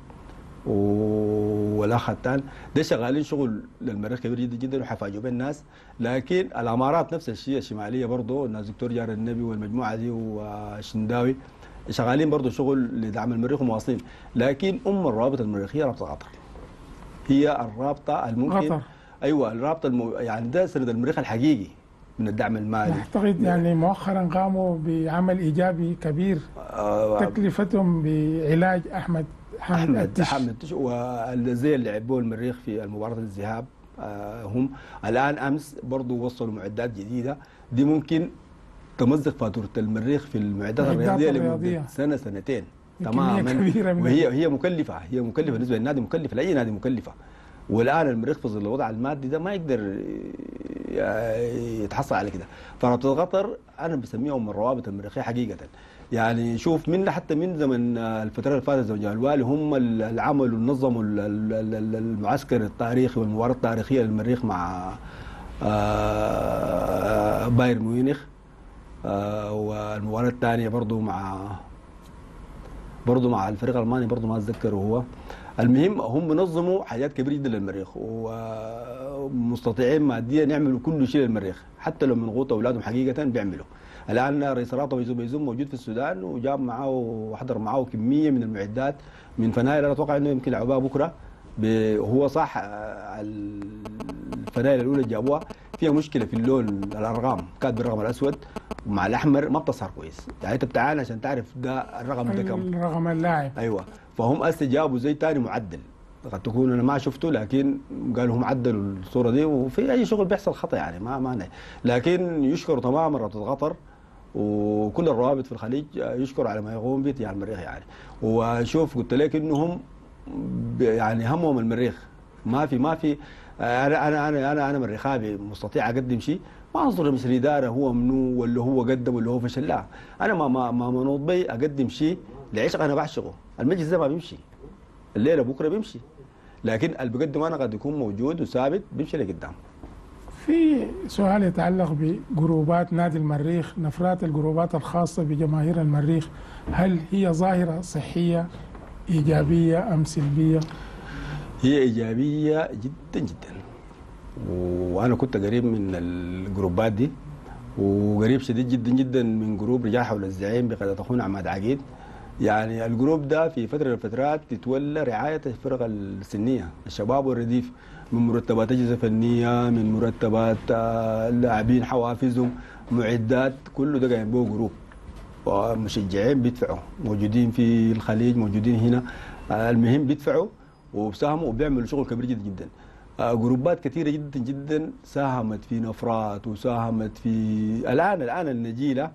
والاخ الثاني، ده شغالين شغل للمريخ كبير جدا جدا وحيفاجئوا به الناس. لكن الامارات نفس الشيء، الشماليه برضه الناس دكتور جار النبي والمجموعه دي وشنداوي شغالين برضه شغل لدعم المريخ ومواصلين. لكن الروابط المريخيه رابطه قطر، هي الرابطه الممكن قطر. ايوه الرابطه يعني ده سند المريخ الحقيقي من الدعم المالي. اعتقد يعني مؤخرا قاموا بعمل ايجابي كبير، تكلفتهم بعلاج احمد تش وزي اللي لعبوه المريخ في المباراه الذهاب. هم الان امس برضه وصلوا معدات جديده، دي ممكن تمزق فاتوره المريخ في المعدات الرياضيه لمده سنه سنتين تماما. وهي مكلفه، هي مكلفه بالنسبه للنادي، مكلفه لاي نادي مكلفه. والان المريخ في ظل الوضع المادي ده ما يقدر يتحصل على كده. فرابطه قطر انا بسميهم الروابط المريخيه حقيقه. يعني شوف من حتى من زمن الفتره اللي فاتت زمن الوالي هم اللي عملوا نظموا المعسكر التاريخي والمباراه التاريخيه للمريخ مع بايرن ميونخ، والمباراه الثانيه برضه مع الفريق الالماني برضه ما اتذكر هو. المهم هم نظموا حاجات كبيره جدا للمريخ ومستطيعين ماديا يعملوا كل شيء للمريخ، حتى لو من غوط اولادهم حقيقه بيعملوا. الان رئيس الرابطه بيزوم موجود في السودان، وجاب معاه وحضر معاه كميه من المعدات من فنايل. انا اتوقع انه يمكن يلعبوها بكره. هو صح الفنايل الاولى اللي جابوها فيها مشكله في اللون، الارقام كانت بالرقم الاسود ومع الاحمر ما بتظهر كويس، يعني انت بتعاني عشان تعرف ده الرقم ده كم، الرقم اللاعب. ايوه. فهم هسه جابوا زي تاني معدل، قد تكون انا ما شفته، لكن قالوا هم عدلوا الصوره دي، وفي اي شغل بيحصل خطا يعني ما لكن يشكروا تماما رابطه قطر وكل الروابط في الخليج يشكروا على ما يقوم به تجاه المريخ يعني. وشوف قلت لك انهم يعني همهم المريخ، ما في انا مريخابي مستطيع اقدم شيء، ما انظر لمثل الاداره هو منو ولا هو قدم ولا هو فشل، لا انا ما منوط بي اقدم شيء لعشق انا بعشقه. المجلس ده ما بيمشي الليله بكره بيمشي، لكن اللي بقدم انا قد يكون موجود وثابت بيمشي لقدام. في سؤال يتعلق بجروبات نادي المريخ، نفرات الجروبات الخاصه بجماهير المريخ، هل هي ظاهره صحيه ايجابيه ام سلبيه؟ هي ايجابيه جدا جدا، وانا كنت قريب من الجروبات دي، وقريب شديد جدا جدا من جروب رجال حول الزعيم بقياده اخونا عماد عقيد. يعني الجروب ده في فتره من الفترات تتولى رعايه الفرق السنيه الشباب والرديف، من مرتبات اجهزه فنيه، من مرتبات اللاعبين حوافزهم، معدات، كله ده قايم به جروب، ومشجعين بيدفعوا موجودين في الخليج موجودين هنا، المهم بيدفعوا وبساهموا وبيعملوا شغل كبير جدا جدا. جروبات كثيره جدا جدا ساهمت في نفرات وساهمت في الان النجيله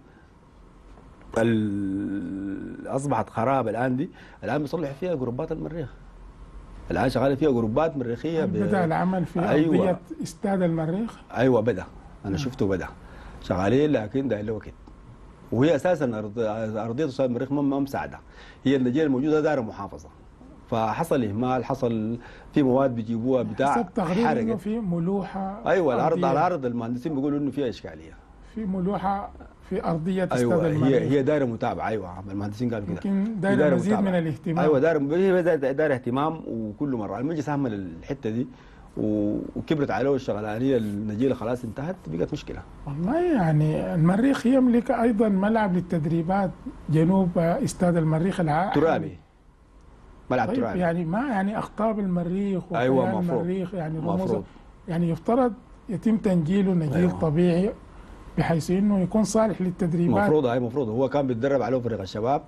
اصبحت خراب الان دي، الان بيصلح فيها جروبات المريخ، الان شغاله فيها جروبات مريخيه. بدا العمل في ارضيه استاد المريخ؟ ايوه بدا، انا شفته بدا شغالين، لكن ده له وقت، وهي اساسا ارضيه استاد المريخ ما مساعده، هي النجيله الموجوده دايره محافظه، فحصل اهمال، حصل في مواد بيجيبوها بتاع حسب تقرير انه في ملوحه. ايوه الارض المهندسين بيقولوا انه فيها اشكاليه، في ملوحه في ارضيه استاد أيوة المريخ. هي دايره متابعه، ايوه المهندسين قالوا كده، يمكن دايره مزيد متابعة من الاهتمام. ايوه دايره اهتمام، وكل مره المجلس اهمل الحته دي وكبرت عليه الشغلانيه، النجيله خلاص انتهت، بقت مشكله. والله يعني المريخ يملك ايضا ملعب للتدريبات جنوب استاد المريخ ترابي، ملعب طيب ترابي، يعني ما يعني اخطاب المريخ ايوه المريخ يعني مفروض يعني يفترض يتم تنجيله نجيل أيوة. طبيعي بحيث انه يكون صالح للتدريبات. مفروض هو كان بيتدرب عليه فريق الشباب،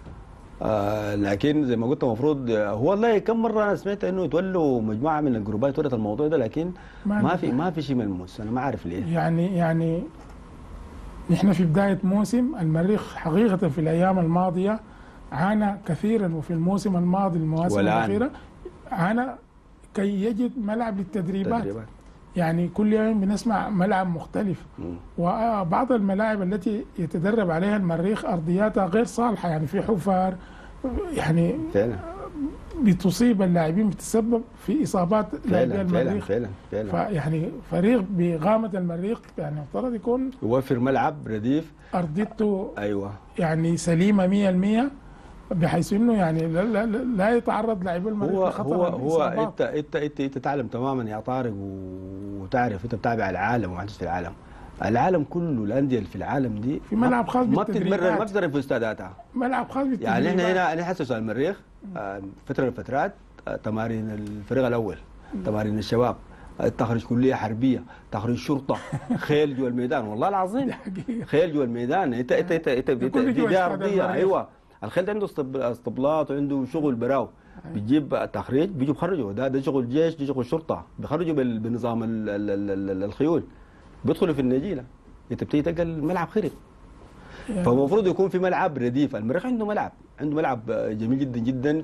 لكن زي ما قلت مفروض هو والله كم مره انا سمعت انه يتولوا مجموعه من الجروبات تولت الموضوع ده، لكن ما في شيء ملموس، انا ما عارف ليه. يعني نحن في بدايه موسم المريخ حقيقه في الايام الماضيه عانى كثيرا، وفي الموسم الماضي المواسم الاخيره عانى كي يجد ملعب للتدريبات. يعني كل يوم بنسمع ملعب مختلف، وبعض الملاعب التي يتدرب عليها المريخ ارضياتها غير صالحه، يعني في حفر يعني فعلا بتصيب اللاعبين، بتسبب في اصابات لاعبي المريخ. فعلا فيعني فريق بغامه المريخ يعني المفترض يكون يوفر ملعب رديف ارضيته ايوه يعني سليمه 100%، بحيث انه يعني لا يتعرض لاعبي المريخ لخطر هو انت تعلم تماما يا طارق، وتعرف انت بتابع العالم وما في العالم كله، الانديه اللي في العالم دي في ملعب خاص بالتدريبات، ما بتتمرن في استاداتها، ملعب خاص بالتدريبات. يعني احنا هنا نحسس على المريخ فتره من الفترات تمارين الفريق الاول، تمارين الشباب، تخرج كليه حربيه، تخرج شرطه، خيل جوا الميدان، والله العظيم خيل جوا الميدان، انت دي ارضيه. ايوه الخيل ده عنده اسطبلات وعنده شغل براو، بتجيب تخريج بيجوا بخرجوا، ده شغل جيش، ده شغل شرطه، بيخرجوا بنظام الخيول، بيدخلوا في النجيله، انت بتيجي تلقى الملعب خرب. فالمفروض يكون في ملعب رديف، المريخ عنده ملعب جميل جدا جدا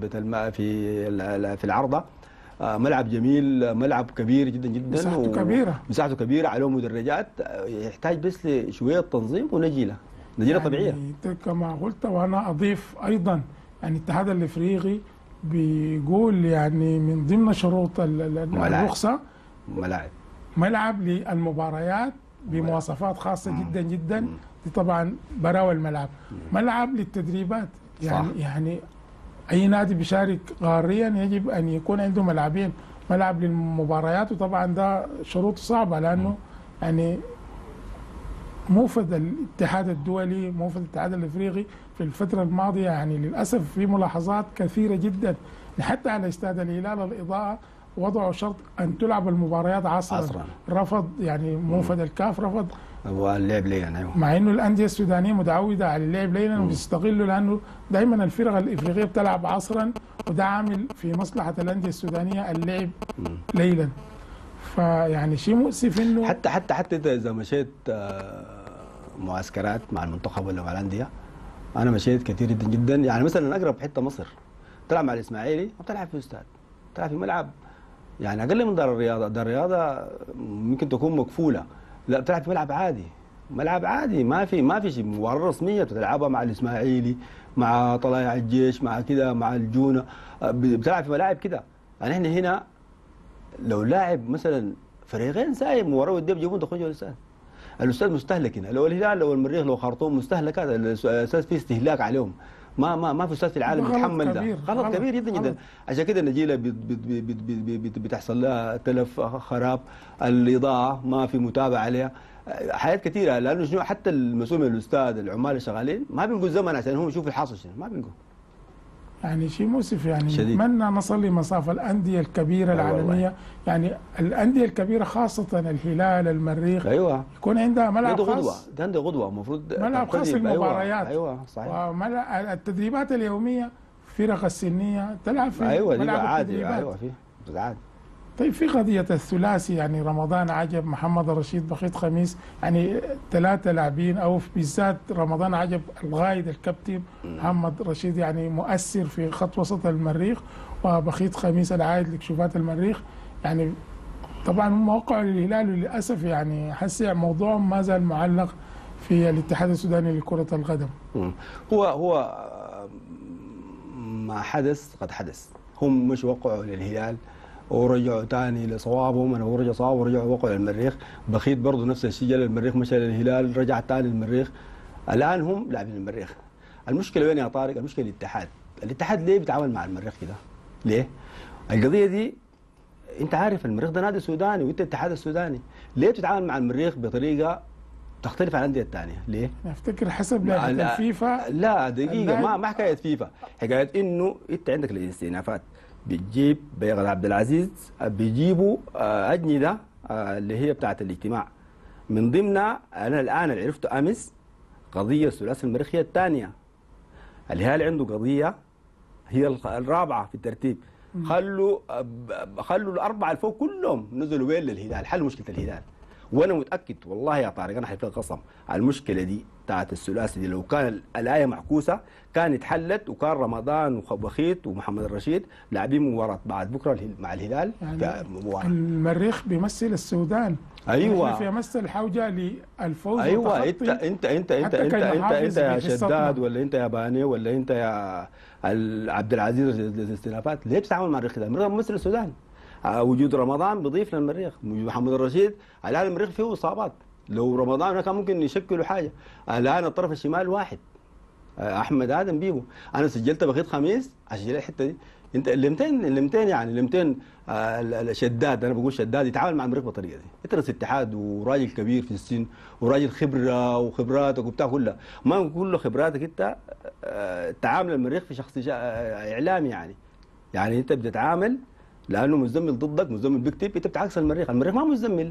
في العرضه، ملعب جميل، ملعب كبير جدا جدا، مساحته كبيره عليه مدرجات، يحتاج بس لشويه تنظيم ونجيله يعني طبيعيه. كما قلت، وانا اضيف ايضا يعني الاتحاد الافريقي بيقول يعني من ضمن شروط الرخصه ملعب للمباريات بمواصفات خاصه جدا جدا، دي طبعا براوي الملعب، ملعب للتدريبات، يعني اي نادي بيشارك قاريا يجب ان يكون عنده ملعبين، ملعب للمباريات، وطبعا ده شروط صعبه لانه يعني موفد الاتحاد الدولي، موفد الاتحاد الافريقي في الفتره الماضيه يعني للاسف في ملاحظات كثيره جدا، حتى على استاد الهلال الاضاءه وضعوا شرط ان تلعب المباريات عصرا. رفض يعني موفد الكاف رفض واللعب ليلا. ايوه، مع انه الانديه السودانيه متعوده على اللعب ليلا وبيستغلوا، لانه دائما الفرق الافريقيه بتلعب عصرا، وده عامل في مصلحه الانديه السودانيه اللعب ليلا. فيعني شيء مؤسف انه حتى انت اذا مشيت معسكرات مع المنتخب ولا مع الانديه، انا مشيت كثير جدا جدا. يعني مثلا اقرب حته مصر تلعب مع الاسماعيلي ما بتلعب في استاد، بتلعب في ملعب يعني اقل من دار الرياضه. دار الرياضه ممكن تكون مقفوله، لا بتلعب في ملعب عادي، ملعب عادي، ما في شيء مباراه رسميه بتلعبها مع الاسماعيلي، مع طلائع الجيش، مع كده، مع الجونه، بتلعب في ملاعب كده. يعني احنا هنا لو لاعب مثلا فريقين سايب مباراه وديه بيجيبون تخرجوا الاستاد. الاستاد مستهلك هنا، لو الهلال لو المريخ لو خرطوم مستهلكات، الاستاد فيه استهلاك عليهم. ما في استاد في العالم بيتحمل ده. غلط كبير جدا جدا. عشان كده النجيله بتحصل لها تلف، خراب، الاضاءه ما في متابعه عليها، حاجات كثيره. لانه شنو، حتى المسؤول من الاستاد العمال اللي شغالين ما بينقوا الزمن عشان هم يشوفوا الحاصل شنو، ما بينقوا. يعني شيء مؤسف. يعني نتمنى نصل لمصاف الأندية الكبيرة العالمية. يعني الأندية الكبيرة خاصة الهلال، المريخ، ايوه، يكون عندها ملعب خاص. ده عنده غدوة المفروض ملعب خاص للمباريات. ايوه صحيح. التدريبات اليومية، فرق السنية تلعب في ايوه ملعب عادي. التدريبات. ايوه في عادي. طيب في قضية الثلاثي، يعني رمضان عجب، محمد الرشيد، بخيت خميس، يعني 3 لاعبين، او بالذات رمضان عجب القائد الكابتن محمد رشيد يعني مؤثر في خط وسط المريخ، وبخيت خميس العائد لكشوفات المريخ. يعني طبعا موقع الهلال للاسف يعني حسي موضوع ما زال معلق في الاتحاد السوداني لكرة القدم. هو ما حدث قد حدث. هم مش وقعوا للهلال ورجعوا ثاني لصوابهم، انا ورجع صواب ورجعوا وقعوا للمريخ. بخيت برضه نفس الشيء، جا للمريخ مشى للهلال رجع ثاني للمريخ. الان هم لاعبين المريخ. المشكله وين يا طارق؟ المشكله الاتحاد ليه بيتعامل مع المريخ كده؟ ليه؟ القضيه دي انت عارف المريخ ده نادي سوداني وانت الاتحاد السوداني، ليه بتتعامل مع المريخ بطريقه تختلف عن الانديه الثانيه؟ ليه؟ افتكر حسب لائحه الفيفا. لا دقيقه، ما حكايه فيفا، حكايه انه انت عندك الاستئنافات بتجيب بيغل عبد العزيز، بيجيبوا اجنده اللي هي بتاعت الاجتماع. من ضمنها انا الان اللي عرفته امس قضيه ثلاثي المريخ هي الثانيه. الهلال عنده قضيه هي الرابعه في الترتيب. خلوا الاربعه اللي فوق كلهم نزلوا وين للهلال، حل مشكله الهلال. وانا متاكد والله يا طارق، انا حلف لك قسم على المشكله دي بتاعت الثلاثي دي، لو كان الايه معكوسه كان اتحلت، وكان رمضان وبخيت ومحمد الرشيد لاعبين مباراه بعد بكره مع الهلال. يعني المريخ بيمثل السودان. ايوه يمثل حوجه للفوز. ايوه انت يا شداد، ولا انت يا باني، ولا انت يا عبد العزيز الاستئنافات، ليه بتتعامل مع المريخ ده؟ المريخ بيمثل السودان. وجود رمضان بيضيف للمريخ، وجود محمد الرشيد. الان المريخ فيه اصابات، لو رمضان كان ممكن يشكلوا حاجه. الان الطرف الشمال واحد احمد ادم بيجو. انا سجلت بخيت خميس عشان الحته دي. انت اللمتين يعني اللمتين الشداد، انا بقول شداد يتعامل مع المريخ بالطريقه دي. انت رئيس اتحاد وراجل كبير في السن وراجل خبره وخبراتك وبتاع كلها، ما كل خبراتك انت تعامل المريخ في شخص اعلامي يعني انت بتتعامل لانه مزمل ضدك، مزمل بيكتب، انت بتعكس المريخ ما مزمل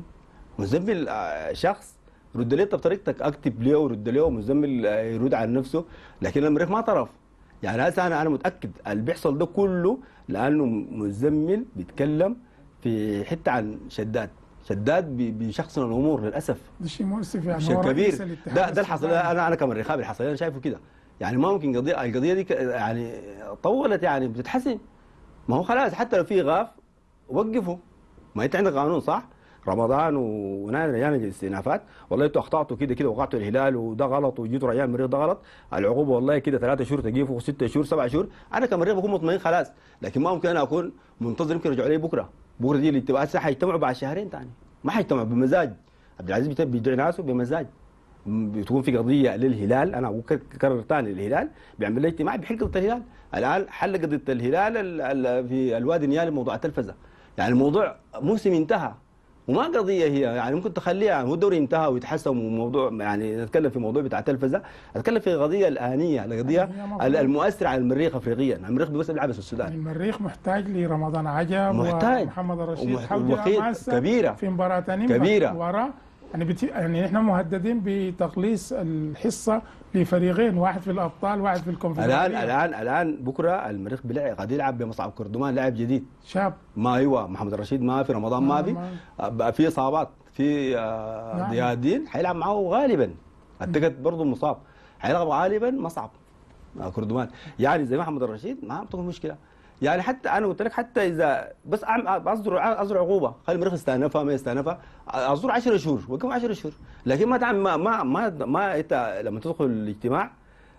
شخص رد ليه بطريقتك، اكتب ليه ورد ليه، مزمل يرد على نفسه، لكن المريخ ما طرف. يعني هسه انا متاكد اللي بيحصل ده كله لانه مزمل بيتكلم في حته عن شداد بيشخصن الامور للاسف. ده شيء مؤسف يعني. شيء كبير. ده الحصل. انا كمريخابي الحصل انا شايفه كده. يعني ما ممكن القضيه دي يعني طولت، يعني بتتحسن. ما هو خلاص حتى لو في غاف وقفوا. ما انت عندك قانون صح؟ رمضان ونايل ريان الاستئنافات، والله انتوا اخطاتوا كده وقعتوا الهلال وده غلط، وجيتوا ريان المريخ ده غلط، العقوبه والله كده 3 شهور تجيفوا، 6 شهور، 7 شهور. انا كمريخ بكون مطمئن خلاص، لكن ما ممكن انا اكون منتظر يمكن يرجعوا لي بكره دي اللي تبقى حيجتمعوا بعد شهرين ثاني، ما حيجتمعوا بمزاج. عبد العزيز بيدعي ناسه بمزاج. بتكون في قضيه للهلال، انا كرر ثاني للهلال، بيعمل لي اجتماع بيحل قضيه الهلال. الان حل قضيه الهلال في الوادي النيالي موضوع التلفزه. يعني الموضوع موسم انتهى، وما قضيه هي يعني ممكن تخليها هو الدوري انتهى ويتحسن وموضوع يعني نتكلم في موضوع بتاع تلفزه، اتكلم في القضيه الانيه، القضيه المؤثره على المريخ افريقيا، المريخ بس بيلعب في السودان. المريخ محتاج لرمضان عجب ومحمد الرشيد كبيره في مباراه كبيره يعني نحن مهددين بتقليص الحصه لفريقين، واحد في الابطال واحد في الكونفدراليه. الان بكره المريخ قاعد يلعب بمصعب كردمان، لاعب جديد شاب ما ايوه محمد الرشيد ما في رمضان ما في اصابات في ضياء الدين حيلعب معه غالبا، التكت برضه مصاب، حيلعب غالبا مصعب كردمان، يعني زي محمد الرشيد ما بتكون مشكله. يعني حتى انا قلت لك حتى اذا بس اصدر عقوبه، خلي المريخ يستأنفها ما يستأنفها، اصدر 10 شهور وكم 10 شهور، لكن ما تعمل ما انت لما تدخل الاجتماع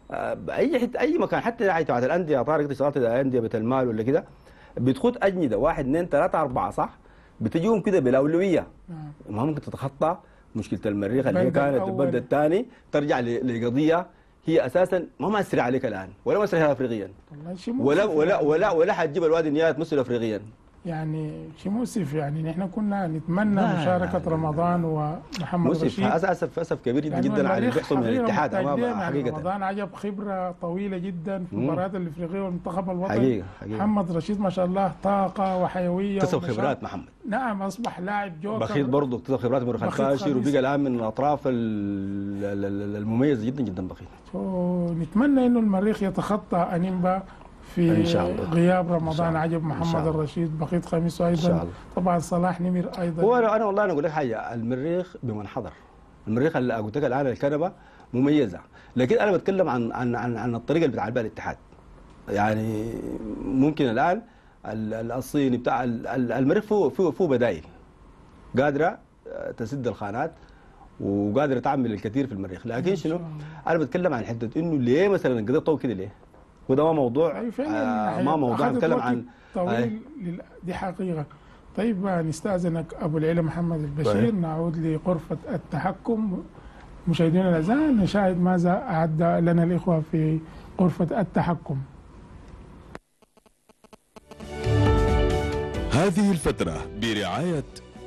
اي مكان حتى تبعت الانديه طارق اتصالات الانديه بيت المال ولا كده بتخوض اجنده 1 2 3 4 صح؟ بتجيهم كده بالاولويه ما ممكن تتخطى مشكله المريخ اللي هي كانت البلد الثاني ترجع لقضيه هي اساسا ما مأثره عليك الان ولا مأثره افريقيا ولا حتجيب الوادي النهائي تمثل افريقيا. يعني شيء مؤسف، يعني نحن كنا نتمنى مشاركه رمضان ومحمد رشيد. اسف كبير جدا على اللي بيحصل من الاتحاد حقيقه. رمضان عجب خبره طويله جدا في المباريات الافريقيه والمنتخب الوطني. حقيقة. محمد رشيد ما شاء الله طاقه وحيويه اكتسب خبرات محمد. نعم اصبح لاعب جوكر. بخيت برضه اكتسب خبرات من الفاشر وبقى الان من الاطراف المميزه جدا جدا بخيت. نتمنى انه المريخ يتخطى انيمبا في غياب رمضان عجب محمد الرشيد بقيت خميس ايضا طبعا صلاح نمر ايضا. هو انا والله انا اقول لك حاجه، المريخ بمن حضر، المريخ اللي قلت لك الان الكنبه مميزه، لكن انا بتكلم عن الطريقه بتاع الاتحاد. يعني ممكن الان الصيني بتاع المريخ فيه بدائل قادره تسد الخانات وقادره تعمل الكثير في المريخ، لكن شنو؟ انا بتكلم عن حته انه ليه مثلا القضيه طول كده ليه؟ وده ما موضوع ما موضوع نتكلم عن طويل دي حقيقه. طيب نستاذنك ابو العلا محمد البشير، نعود لغرفه التحكم. مشاهدينا الاعزاء نشاهد ماذا اعد لنا الاخوه في غرفه التحكم. هذه الفتره برعايه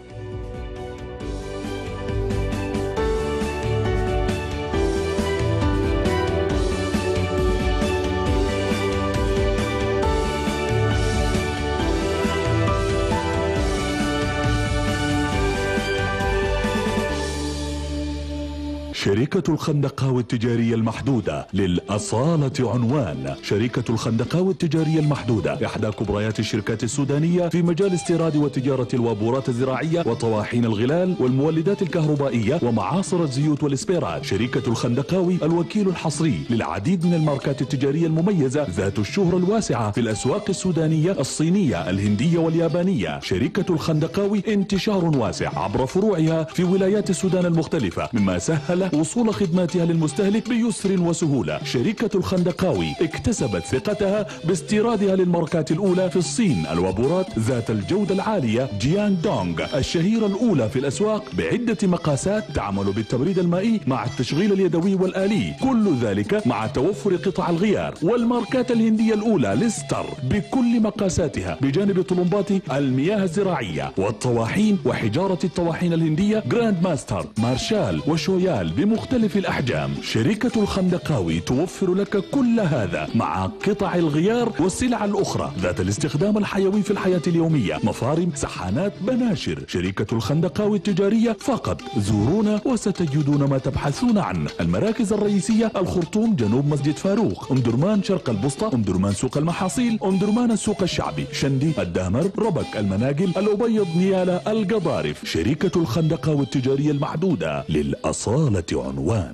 شركة الخندقاوي التجارية المحدودة للأصالة عنوان. شركة الخندقاوي التجارية المحدودة إحدى كبريات الشركات السودانية في مجال استيراد وتجارة الوابورات الزراعية وطواحين الغلال والمولدات الكهربائية ومعاصر الزيوت والإسبيرات. شركة الخندقاوي الوكيل الحصري للعديد من الماركات التجارية المميزة ذات الشهرة الواسعة في الأسواق السودانية الصينية الهندية واليابانية. شركة الخندقاوي انتشار واسع عبر فروعها في ولايات السودان المختلفة، مما سهل وصول خدماتها للمستهلك بيسر وسهولة. شركة الخندقاوي اكتسبت ثقتها باستيرادها للماركات الأولى في الصين، الوابورات ذات الجودة العالية جيانغ دونغ الشهيرة الأولى في الأسواق بعدة مقاسات تعمل بالتبريد المائي مع التشغيل اليدوي والآلي، كل ذلك مع توفر قطع الغيار. والماركات الهندية الأولى ليستر بكل مقاساتها بجانب طلمبات المياه الزراعية والطواحين وحجارة الطواحين الهندية جراند ماستر مارشال وشويال بمختلف الأحجام. شركة الخندقاوي توفر لك كل هذا مع قطع الغيار والسلع الأخرى ذات الاستخدام الحيوي في الحياة اليومية، مفارم، سحانات، بناشر. شركة الخندقاوي التجارية فقط. زورونا وستجدون ما تبحثون عنه. المراكز الرئيسية: الخرطوم جنوب مسجد فاروق، درمان شرق البسطة، درمان سوق المحاصيل، درمان السوق الشعبي، شندي، الدامر، ربك، المناقل، الأبيض، نيالة، القضارف. شركة الخندقاوي التجارية المحدودة للأصالة عنوان.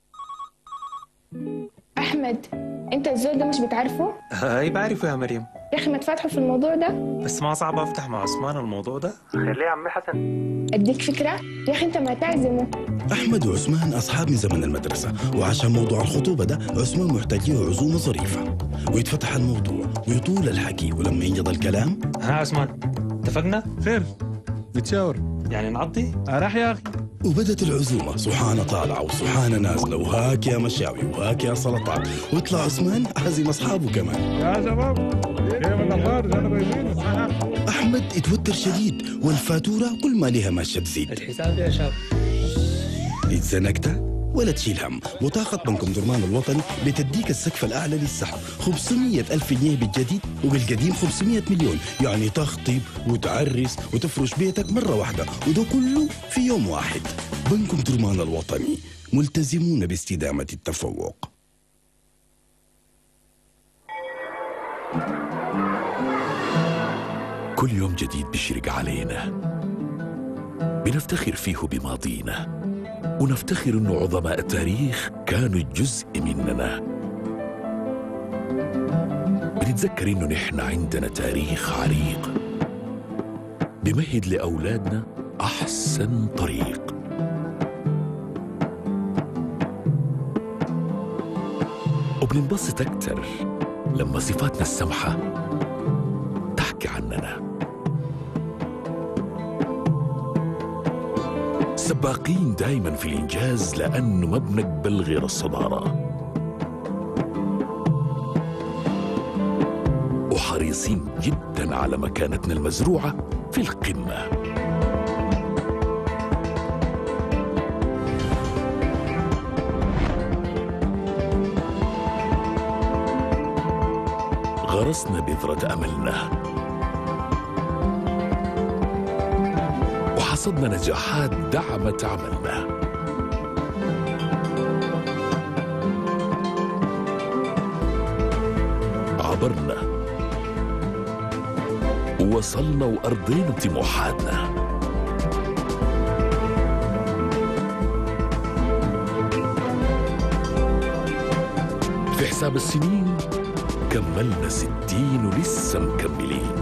أحمد، أنت الزول ده مش بتعرفه؟ هاي بعرفه يا مريم. يا أخي ما تفتحوا في الموضوع ده. بس ما صعب أفتح مع عثمان الموضوع ده. خليه يا عمي حسن. أديك فكرة؟ يا أخي أنت ما تعزمه. أحمد وعثمان أصحاب من زمن المدرسة، وعشان موضوع الخطوبة ده عثمان محتاج له عزومة ظريفة، ويتفتح الموضوع ويطول الحكي، ولما ينجض الكلام. ها عثمان، اتفقنا؟ خير، نتشاور. يعني نعطي؟ راح يا أخي. وبدت العزومة، صحانة طالعة وصحانة نازلة، وهاك يا مشاوي وهاك يا سلطات، ويطلع عثمان عازم أصحابه كمان. يا شباب كيف الأخبار؟ أنا بايزين. أحمد اتوتر شديد والفاتورة كل ما لها ماشية تزيد. الحساب يا شاب. اتزنقت ولا تشيل هم، بطاقة بنكم درمان الوطني بتديك السقف الأعلى للسحب 500,000 جنيه بالجديد وبالقديم 500 مليون، يعني تخطيب وتعرس وتفرش بيتك مرة واحدة، وده كله في يوم واحد. بنكم درمان الوطني ملتزمون باستدامة التفوق. كل يوم جديد بيشرق علينا بنفتخر فيه بماضينا، ونفتخر إنه عظماء التاريخ كانوا جزء مننا. بنتذكر إنه نحن عندنا تاريخ عريق بمهد لأولادنا أحسن طريق. وبننبسط أكتر لما صفاتنا السمحة تحكي عننا. سباقين دايما في الإنجاز لأنه ما بنقبل غير الصدارة، وحريصين جدا على مكانتنا المزروعة في القمة. غرسنا بذرة أملنا وحصدنا نجاحات دعمت عملنا. عبرنا ووصلنا وأرضينا طموحاتنا. في حساب السنين كملنا 60 ولسه مكملين.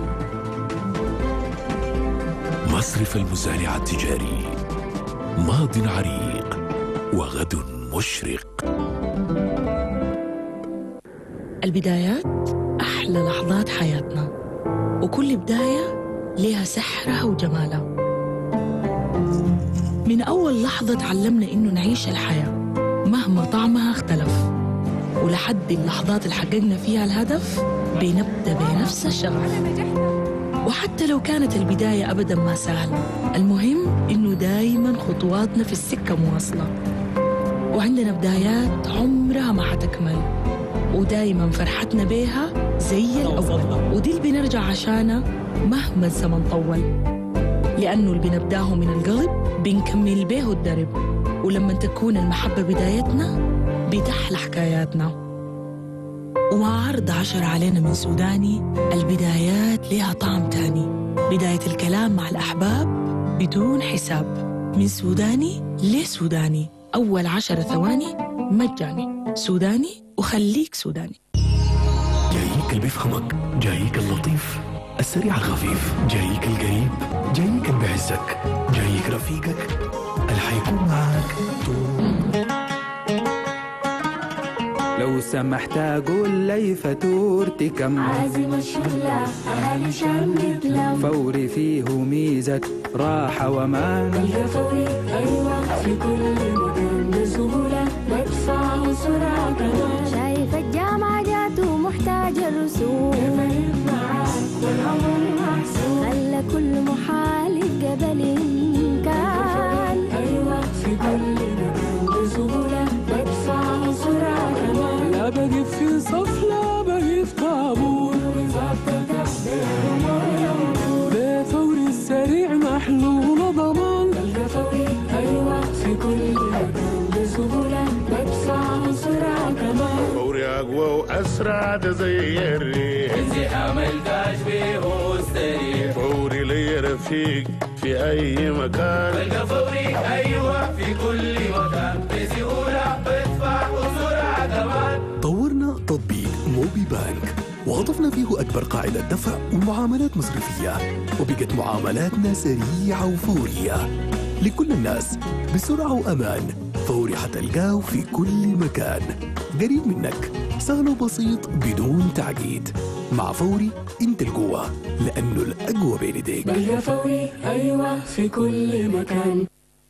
مصرف المزارع التجاري، ماض عريق وغد مشرق. البدايات أحلى لحظات حياتنا، وكل بداية لها سحرها وجمالها. من أول لحظة تعلمنا إنه نعيش الحياة مهما طعمها اختلف، ولحد اللحظات اللي حققنا فيها الهدف بنبدأ بنفس الشغف. وحتى لو كانت البداية أبداً ما سهلة، المهم إنه دايماً خطواتنا في السكة مواصلة. وعندنا بدايات عمرها ما حتكمل، ودايماً فرحتنا بيها زي الأول، ودي اللي بنرجع عشانها مهما الزمن طول، لأنه اللي بنبداه من القلب بنكمل بيه الدرب. ولما تكون المحبة بدايتنا بتحلى حكاياتنا. ومع عرض 10 علينا من سوداني، البدايات لها طعم تاني. بداية الكلام مع الأحباب بدون حساب، من سوداني لسوداني. أول 10 ثواني مجاني. سوداني وخليك سوداني. جايك اللي بيفهمك، جايك اللطيف السريع الخفيف، جايك القريب، جايك اللي بيعزك، جايك رفيقك اللي حيكون معاك طول. لو سمحت أقول لي فاتورتي كم؟ عازم الشغلة أهل شام نتلم، فوري فيه ميزة راحة ومان. تلقى فوري أيوة في كل مكان بسهولة، بدفع بسرعة كمان. شايف الجامعة جات ومحتاج الرسوم، كيف معاك والعمر محسوب، خلى كل محال قبل إمكان. أيوة في كل مكان بسهولة، بدفع بسرعة كمان. لا بقف في صف لا بقف طابور، بفوري السريع محلول ضمان. تلقى فوري أيوة في كل مكان بسهولة، بدفع بسرعة كمان. فوري أقوى وأسرع ده زي الريح، انزحام التشبيه والسريع. فوري لي رفيق في أي مكان. تلقى فوري أيوة في كل مكان بسهولة، بدفع بسرعة كمان. طورنا تطبيق موبي بانك وأضفنا فيه أكبر قاعدة دفع ومعاملات مصرفية، وبقت معاملاتنا سريعة وفورية لكل الناس بسرعة وأمان. فوري حتلقاه في كل مكان، قريب منك، سهل وبسيط بدون تعقيد. مع فوري انت القوة، لأنه الأقوى بين يديك. تلقى فوري أيوة في كل مكان.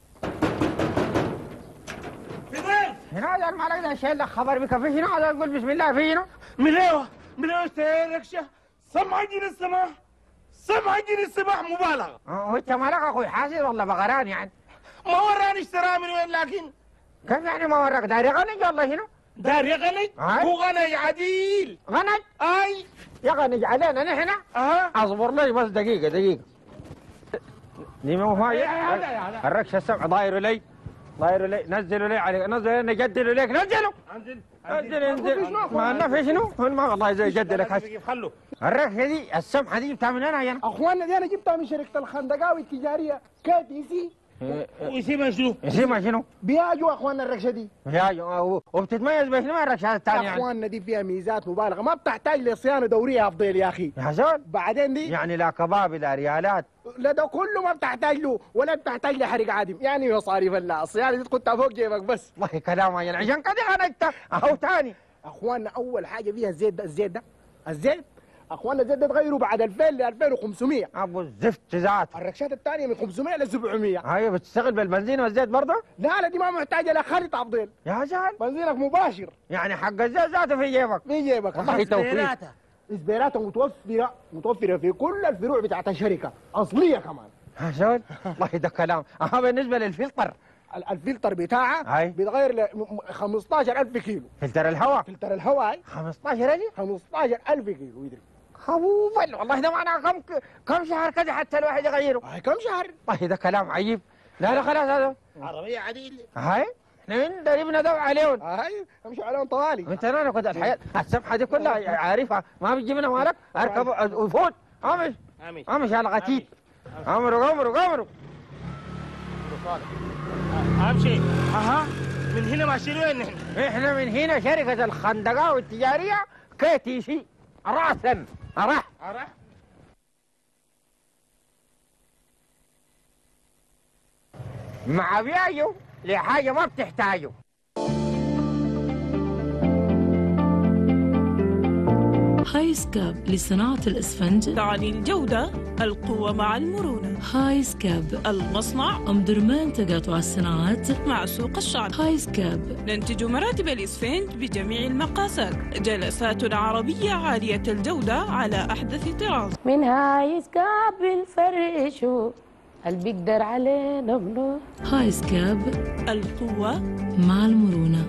هنا ما لقينا شيء لك خبر بك في هنا على تقول بسم الله في هنا. من ايوه استاذ ركشه سمع جيل السماح سمع جني السباح مبالغه. وانت مالك اخوي حاسد ولا بغران يعني؟ ما وراني اشتراها من وين لكن. كيف يعني ما وراك؟ داري غنج والله هنا؟ داري غنج؟ هو غنج عديل. غنج؟ اي يا غنج علينا نحن؟ اصبر لي بس دقيقة دي مو فايد. الركش السمع ضاير لي نزلوا لي عليك، نزلوا لي نجدلوا ليك، نزلوا انزل ما لنا في شنو؟ ما والله زي جدلك هسه. خلوا الركشه دي السمحه دي جبتها من هنا يعني؟ اخواننا دي انا جبتها من شركه الخندقاوي التجاريه KTC. ويسيبها شنو؟ يسيبها شنو؟ بياجوا اخواننا الركشه دي. بياجوا وبتتميز بشنو الركشات الثانيه يعني؟ اخواننا دي فيها ميزات مبالغه، ما بتحتاج لصيانه دوريه افضل يا اخي. يا زول بعدين دي يعني لا كباب لا ريالات لا ده كله ما بتحتاج له ولا بتحتاج لحرق عادم، يعني مصاريف الصيانه دي تحطها فوق جيبك بس. والله كلام يعني عشان كده غنجت اهو ثاني. اخواننا اول حاجه فيها الزيت اخواننا الزيت ده تغيروا بعد 2000 ل 2500. ابو الزفت ذات. الركشات الثانيه من 500 ل 700. هاي بتشتغل بالبنزين والزيت برضه؟ لا دي ما محتاجه لخريطه عبدين. يا زول بنزينك مباشر. يعني حق الزيت ذاته في جيبك. في جيبك. والله توفير. اسبيراتها متوفره في كل الفروع بتاعت الشركه، اصليه كمان. يا زول والله ده كلام. بالنسبه للفلتر الفلتر بتاعها بيتغير ل 15000 كيلو. فلتر الهواء 15000 15000 كيلو يدري. خوفا والله ده معناه كم شهر كده حتى الواحد يغيره. كم شهر؟ والله ده كلام عجيب. لا خلاص هذا عربيه عديل. احنا من دربنا دو عليهم. امشي عليهم طوالي. انت انا كنت الحياه السمحه دي كلها عارفها، ما بتجي منها مالك. اركب وفوت امشي على غتيت. امروا امشي. من هنا ماشيين وين نحن؟ احنا من هنا شركه الخندقاوي التجاريه KTC راسا. أرح مع بياجو لحاجه ما بتحتاجه. هايسكاب لصناعة الإسفنج تعني الجودة القوة مع المرونة. هايسكاب المصنع أم درمان تقاطع الصناعات مع سوق الشعر. هايسكاب ننتج مراتب الإسفنج بجميع المقاسات، جلسات عربية عالية الجودة على أحدث طراز. من هايسكاب الفريشو اللي بيقدر علينا بنور. هايسكاب القوة مع المرونة.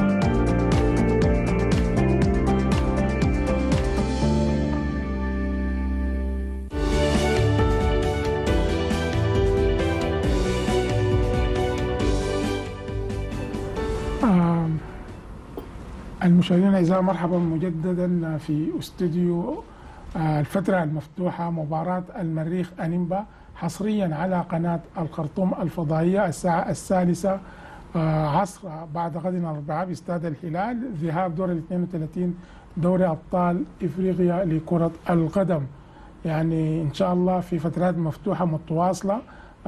المشاهدين الأعزاء مرحبا مجددا في استوديو الفترة المفتوحة مباراة المريخ أنيمبا حصريا على قناة الخرطوم الفضائية الساعة 1:00 عصر بعد غد الأربعاء باستاد الهلال، ذهاب دور 32 دوري أبطال إفريقيا لكرة القدم. يعني إن شاء الله في فترات مفتوحة متواصلة.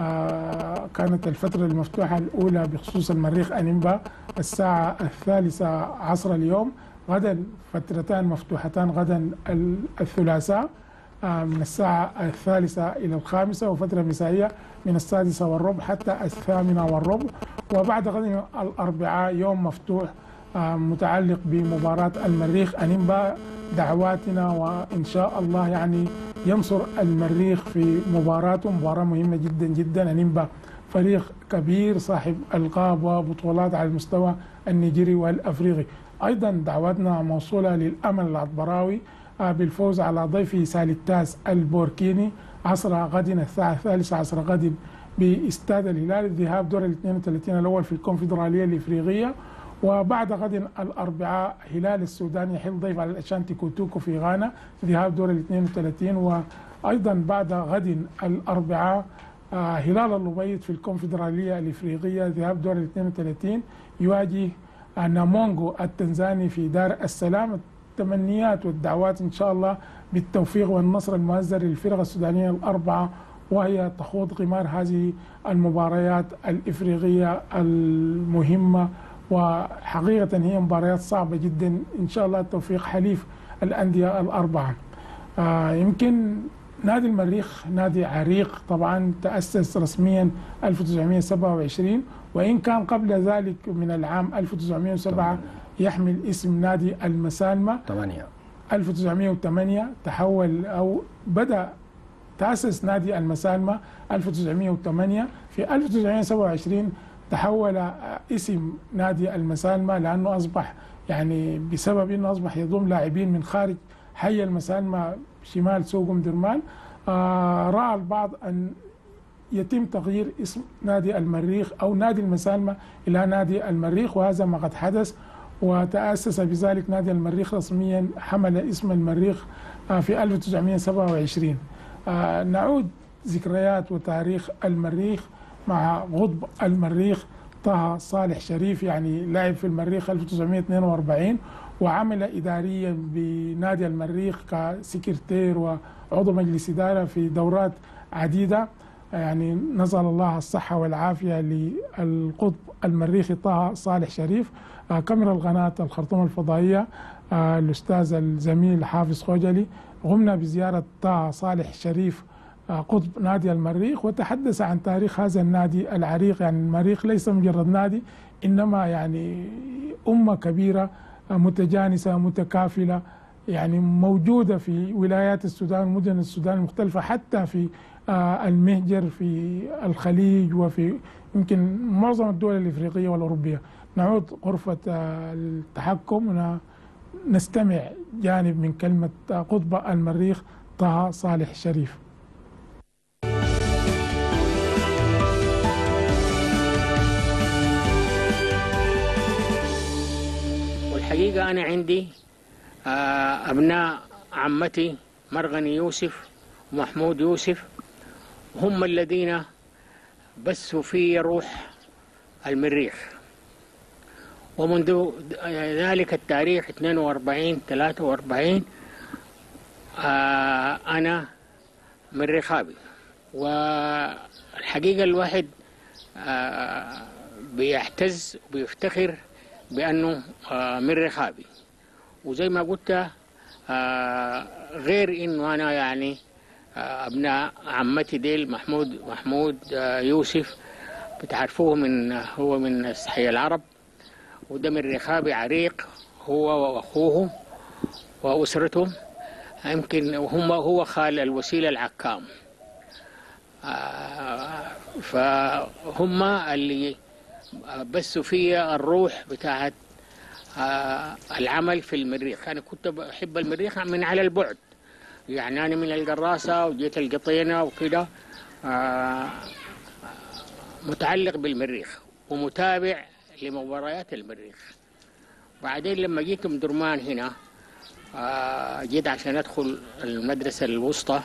كانت الفترة المفتوحة الأولى بخصوص المريخ أنيمبا الساعة 1:00 عصر اليوم، غدا فترتان مفتوحتان، غدا الثلاثاء من الساعة 1:00 إلى 5، وفترة مسائية من 6:15 حتى 8:15، وبعد غد الأربعاء يوم مفتوح متعلق بمباراة المريخ أنيمبا. دعواتنا وإن شاء الله يعني ينصر المريخ في مباراته، مباراة مهمة جدا جدا. أنيمبا فريق كبير صاحب ألقاب وبطولات على المستوى النيجيري والأفريقي. أيضا دعواتنا موصولة للأمل العطبراوي بالفوز على ضيفه ساليتاس البوركيني عصر غد الساعة 1:00 عصر غد باستاد الهلال، الذهاب دور 32 الأول في الكونفدرالية الإفريقية. وبعد غد الأربعاء هلال السودان يحل ضيف على الأشانتي كوتوكو في غانا، ذهاب دور 32. وأيضا بعد غد الأربعاء هلال اللبيض في الكونفدرالية الإفريقية، ذهاب دور 32 يواجه نامونغو التنزاني في دار السلام. التمنيات والدعوات إن شاء الله بالتوفيق والنصر المؤزر للفرق السودانية الأربعة، وهي تخوض غمار هذه المباريات الإفريقية المهمة. وحقيقة هي مباريات صعبة جدا. إن شاء الله التوفيق حليف الأندية الأربعة. يمكن نادي المريخ نادي عريق طبعا، تأسس رسميا 1927، وإن كان قبل ذلك من العام 1907 يحمل اسم نادي المسالمة. 1908 تحول أو بدأ تأسس نادي المسالمة 1908. في 1927 تحول اسم نادي المسالمة لأنه أصبح يعني بسبب أنه أصبح يضم لاعبين من خارج حي المسالمة شمال سوق أم درمان. رأى البعض أن يتم تغيير اسم نادي المريخ أو نادي المسالمة إلى نادي المريخ، وهذا ما قد حدث، وتأسس بذلك نادي المريخ رسميا، حمل اسم المريخ في 1927. نعود ذكريات وتاريخ المريخ مع قطب المريخ طه صالح شريف، يعني لعب في المريخ 1942 وعمل إداريا بنادي المريخ كسكرتير وعضو مجلس إدارة في دورات عديدة. يعني نسأل الله الصحة والعافية للقطب المريخي طه صالح شريف. كاميرا القناة الخرطوم الفضائية الأستاذ الزميل حافظ خوجلي قمنا بزيارة طه صالح شريف قطب نادي المريخ، وتحدث عن تاريخ هذا النادي العريق. يعني المريخ ليس مجرد نادي، إنما يعني أمة كبيرة متجانسة متكافلة، يعني موجودة في ولايات السودان ومدن السودان المختلفة، حتى في المهجر في الخليج وفي يمكن معظم الدول الإفريقية والأوروبية. نعود غرفة التحكم ونستمع جانب من كلمة قطب المريخ طه صالح شريف. والحقيقة أنا عندي أبناء عمتي مرغني يوسف ومحمود يوسف هم الذين بثوا في روح المريخ، ومنذ ذلك التاريخ 42-43 أنا مريخابي. والحقيقة الواحد بيعتز وبيفتخر بأنه مريخابي. وزي ما قلت غير إنه أنا يعني أبناء عمتي ديل محمود يوسف بتعرفوه هو من حي العرب، وده مريخابي عريق هو وأخوه وأسرته، يمكن هو خال الوسيلة العكام. فهم اللي بثوا فيا الروح بتاعت العمل في المريخ. أنا كنت بحب المريخ من على البعد، يعني أنا من القراصة وجيت القطينة وكده متعلق بالمريخ ومتابع لمباريات المريخ. بعدين لما جيت أم درمان هنا جيت عشان أدخل المدرسة الوسطى،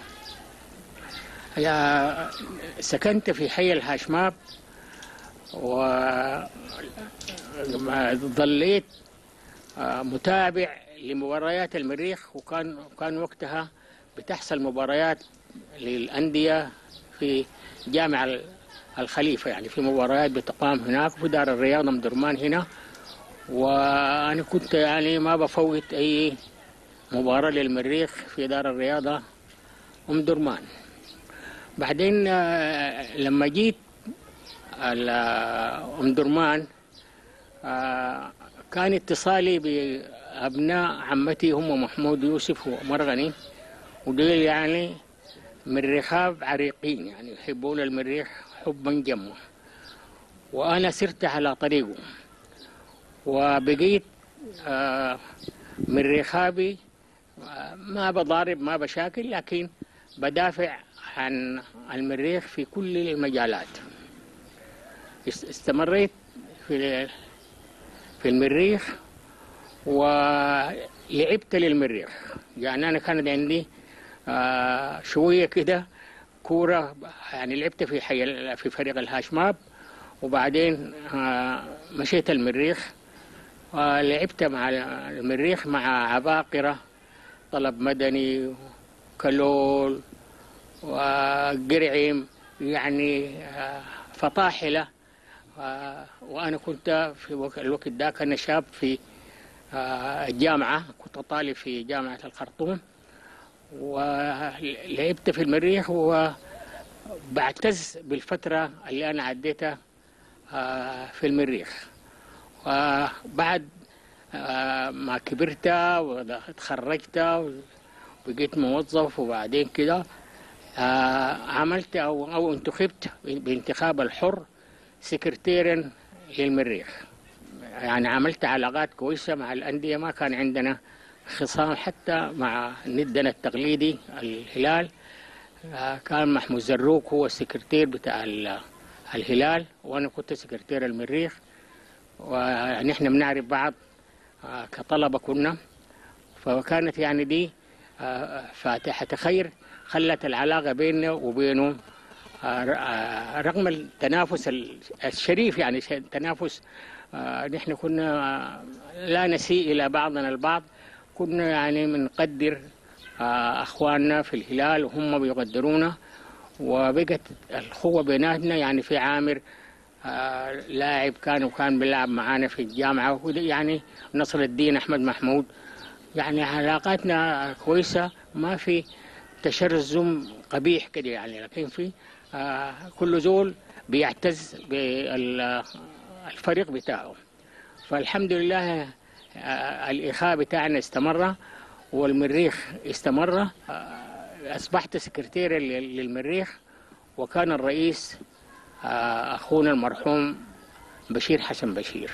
سكنت في حي الهاشماب، وظليت متابع لمباريات المريخ. وكان وقتها بتحصل مباريات للأندية في جامع الخليفة، يعني في مباريات بتقام هناك في دار الرياضة أم درمان هنا، وأنا كنت يعني ما بفوت أي مباراة للمريخ في دار الرياضة أم درمان. بعدين لما جيت أم درمان كان اتصالي بأبناء عمتي هم محمود يوسف ومرغني، ودول يعني مريخاب عريقين، يعني يحبون المريخ حبا جما، وأنا سرت على طريقه وبقيت مريخابي، ما بضارب ما بشاكل، لكن بدافع عن المريخ في كل المجالات. استمريت في المريخ ولعبت للمريخ. يعني أنا كانت عندي شوية كده كورة، يعني لعبت في فريق الهاشماب، وبعدين مشيت المريخ ولعبت مع المريخ مع عباقرة طلب مدني كلول وقرعيم، يعني فطاحلة. وأنا كنت في الوقت ده كان شاب في الجامعة، كنت طالب في جامعة الخرطوم، ولعبت في المريخ وبعتز بالفترة اللي أنا عديتها في المريخ. وبعد ما كبرت وتخرجت وبقيت موظف، وبعدين كده عملت أو انتخبت بانتخاب الحر سكرتيرا للمريخ. يعني عملت علاقات كويسة مع الأندية، ما كان عندنا خصام حتى مع ندنا التقليدي الهلال. كان محمود زروق هو السكرتير بتاع الهلال وأنا كنت سكرتير المريخ، ونحن بنعرف بعض كطلبة كنا، فكانت يعني دي فاتحة خير خلت العلاقة بيننا وبينهم رغم التنافس الشريف، يعني تنافس نحن كنا لا نسيء إلى بعضنا البعض، كنا يعني بنقدر أخواننا في الهلال وهم بيقدرونا، وبقت الأخوة بيناتنا. يعني في عامر لاعب كان بيلعب معانا في الجامعة، يعني نصر الدين أحمد محمود، يعني علاقاتنا كويسة، ما في تشرذم قبيح كده يعني، لكن في كل زول بيعتز بالفريق بتاعه. فالحمد لله الإخاء بتاعنا استمر والمريخ استمر. أصبحت سكرتيرا للمريخ، وكان الرئيس أخونا المرحوم بشير حسن بشير،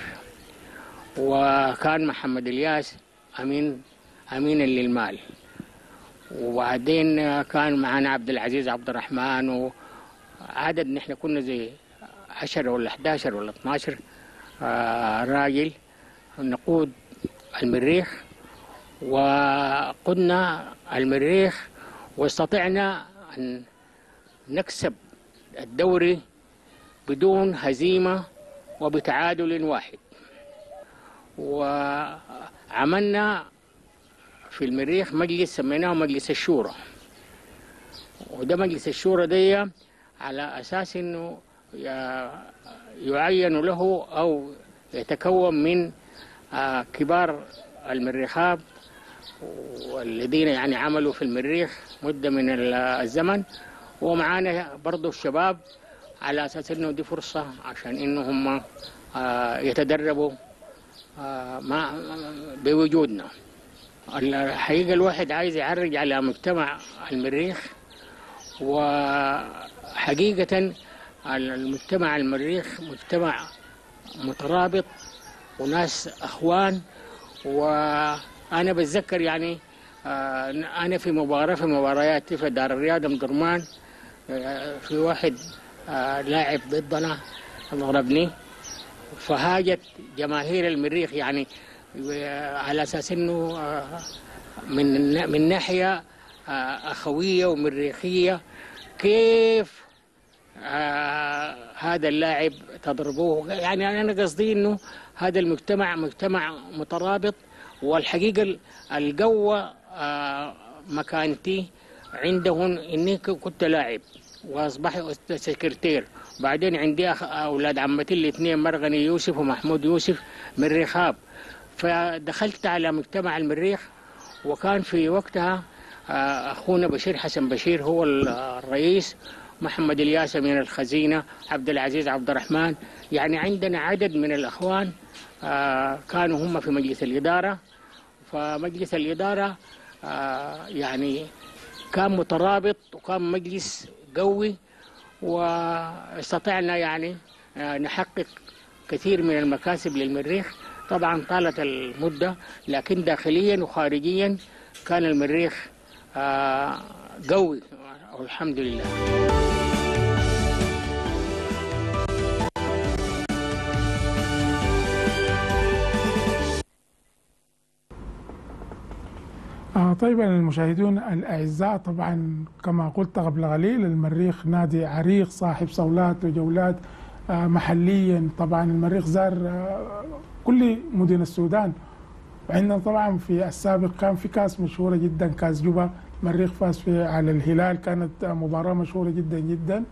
وكان محمد الياس أمينا للمال، وبعدين كان معنا عبد العزيز عبد الرحمن، وعدد نحن كنا زي 10 ولا 11 ولا 12 راجل نقود المريخ، وقدنا المريخ واستطعنا أن نكسب الدوري بدون هزيمة وبتعادل واحد. وعملنا في المريخ مجلس سميناه مجلس الشورى، وده مجلس الشورى دي على أساس أنه يعين له أو يتكون من كبار المريخاب والذين يعني عملوا في المريخ مدة من الزمن، ومعانا برضو الشباب على أساس أنه دي فرصة عشان أنه هم يتدربوا بوجودنا. الحقيقة الواحد عايز يعرج على مجتمع المريخ، وحقيقة المجتمع المريخ مجتمع مترابط وناس أخوان. وأنا بتذكر يعني أنا في مباريات في دار الرياضة مدرمان، في واحد لاعب ضدنا ضربني، فهاجت جماهير المريخ يعني على أساس أنه من ناحية أخوية ومريخية، كيف هذا اللاعب تضربوه. يعني أنا قصدي أنه هذا المجتمع مجتمع مترابط، والحقيقة القوة مكانتي عندهم إني كنت لاعب وأصبحت سكرتير. بعدين عندي أولاد عمتي الاثنين مرغني يوسف ومحمود يوسف مريخاب، فدخلت على مجتمع المريخ، وكان في وقتها أخونا بشير حسن بشير هو الرئيس، محمد الياس من الخزينة، عبد العزيز عبد الرحمن، يعني عندنا عدد من الأخوان كانوا هم في مجلس الإدارة. فمجلس الإدارة يعني كان مترابط وكان مجلس قوي، واستطعنا يعني نحقق كثير من المكاسب للمريخ. طبعا طالت المدة، لكن داخليا وخارجيا كان المريخ قوي والحمد لله. طيب المشاهدون الأعزاء، طبعا كما قلت قبل قليل المريخ نادي عريق صاحب صولات وجولات محليا. طبعا المريخ زار كل مدن السودان، وعندنا طبعا في السابق كان في كاس مشهورة جدا، كاس جوبا، المريخ فاز فيه على الهلال، كانت مباراة مشهورة جدا جدا.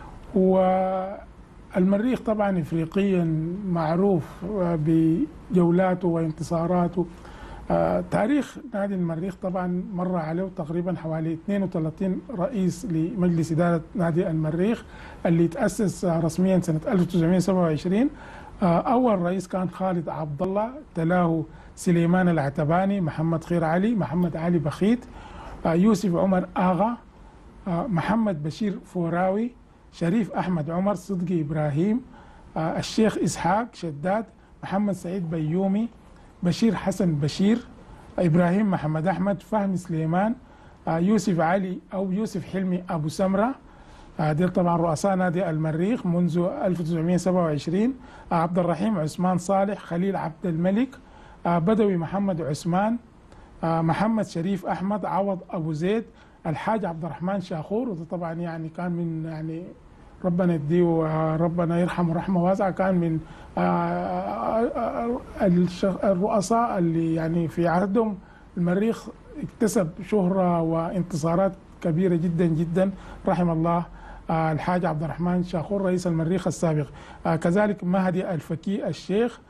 والمريخ طبعا إفريقيا معروف بجولاته وانتصاراته. تاريخ نادي المريخ طبعا مر عليه تقريبا حوالي 32 رئيس لمجلس إدارة نادي المريخ اللي تأسس رسميا سنة 1927. أول رئيس كان خالد عبد الله، تلاه سليمان العتباني، محمد خير علي، محمد علي بخيت، يوسف عمر آغا، محمد بشير فوراوي، شريف أحمد عمر، صدقي إبراهيم، الشيخ إسحاق شداد، محمد سعيد بيومي، بشير حسن بشير، إبراهيم محمد أحمد، فهمي سليمان، يوسف علي أو يوسف حلمي أبو سمرة، ديل طبعا رؤساء نادي المريخ منذ 1927، عبد الرحيم عثمان صالح، خليل عبد الملك، بدوي محمد عثمان، محمد شريف أحمد، عوض أبو زيد، الحاج عبد الرحمن شاخور، وده طبعا يعني كان من يعني ربنا يديه وربنا يرحمه رحمه واسعه، كان من الرؤساء اللي يعني في عهدهم المريخ اكتسب شهره وانتصارات كبيره جدا جدا، رحم الله الحاج عبد الرحمن شاخور رئيس المريخ السابق. كذلك مهدي الفكي الشيخ،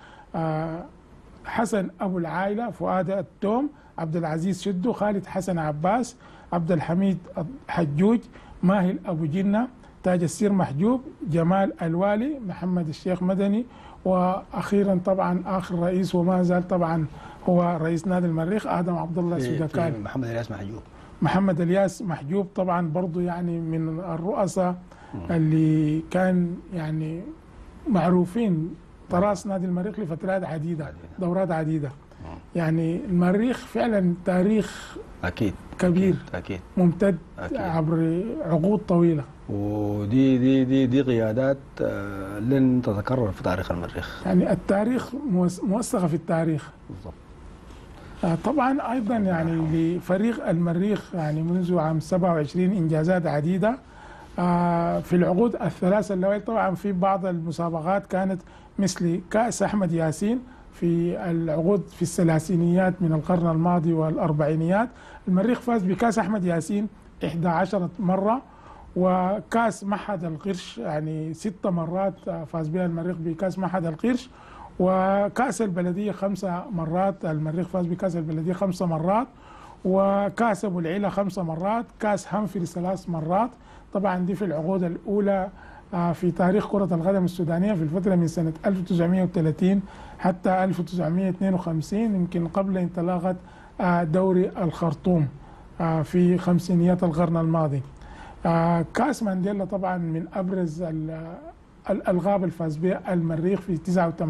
حسن ابو العائله، فؤاد التوم، عبد العزيز شدو، خالد حسن عباس، عبد الحميد حجوج، ماهل ابو جنه، تاج السير محجوب، جمال الوالي، محمد الشيخ مدني، واخيرا طبعا اخر رئيس وما زال طبعا هو رئيس نادي المريخ ادم عبد الله سودكان. محمد الياس محجوب. محمد الياس محجوب طبعا برضه يعني من الرؤساء اللي كان يعني معروفين طراس نادي المريخ لفترات عديده، دورات عديده. يعني المريخ فعلا تاريخ اكيد كبير اكيد ممتد عبر عقود طويله، ودي دي دي دي قيادات لن تتكرر في تاريخ المريخ. يعني التاريخ موثقه في التاريخ بالضبط. طبعا ايضا يعني لفريق المريخ يعني منذ عام 27 انجازات عديده في العقود الثلاثه الاوائل. طبعا في بعض المسابقات كانت مثل كاس احمد ياسين في العقود في الثلاثينيات من القرن الماضي والاربعينيات، المريخ فاز بكاس احمد ياسين 11 مره، وكاس معهد القرش يعني 6 مرات فاز بها المريخ بكاس معهد القرش، وكاس البلديه 5 مرات، المريخ فاز بكاس البلديه 5 مرات، وكاس ابو العيله 5 مرات، كاس هامفري 3 مرات. طبعا دي في العقود الاولى في تاريخ كرة القدم السودانية في الفترة من سنة 1930 حتى 1952، يمكن قبل انطلاقة دوري الخرطوم في خمسينيات القرن الماضي. كاس مانديلا طبعا من أبرز الألقاب الفاز بها المريخ في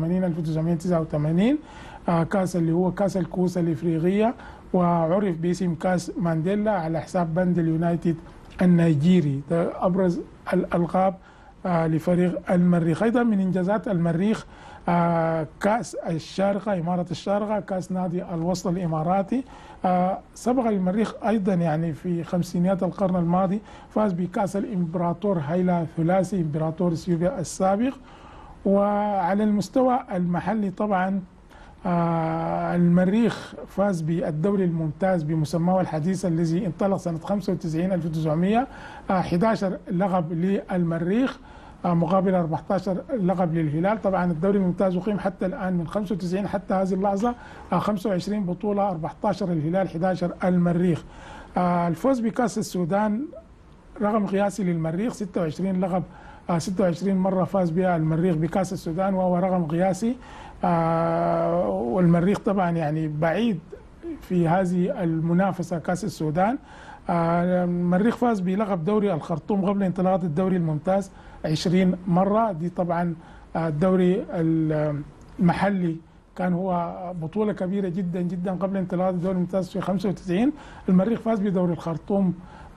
1989 كاس اللي هو كاس الكؤوس الإفريقية، وعرف باسم كاس مانديلا على حساب بند اليونايتد النيجيري. ده أبرز الألقاب لفريق المريخ. أيضا من إنجازات المريخ كأس الشارقة، إمارة الشارقة، كأس نادي الوسط الإماراتي. سبق المريخ أيضا يعني في خمسينيات القرن الماضي فاز بكأس الإمبراطور هايلا ثلاثي إمبراطور اثيوبيا السابق. وعلى المستوى المحلي طبعا المريخ فاز بالدوري الممتاز بمسماه الحديث الذي انطلق سنة 95 1900، 11 لقب للمريخ مقابل 14 لقب للهلال. طبعا الدوري الممتاز أقيم حتى الآن من 95 حتى هذه اللحظة 25 بطولة، 14 الهلال 11 المريخ. الفوز بكأس السودان رقم قياسي للمريخ، 26 لقب، 26 مرة فاز بها المريخ بكأس السودان وهو رقم قياسي. والمريخ طبعا يعني بعيد في هذه المنافسة كأس السودان. المريخ فاز بلقب دوري الخرطوم قبل انطلاقة الدوري الممتاز 20 مرة. دي طبعا الدوري المحلي كان هو بطولة كبيرة جدا جدا قبل انطلاقة الدوري الممتاز في 95. المريخ فاز بدوري الخرطوم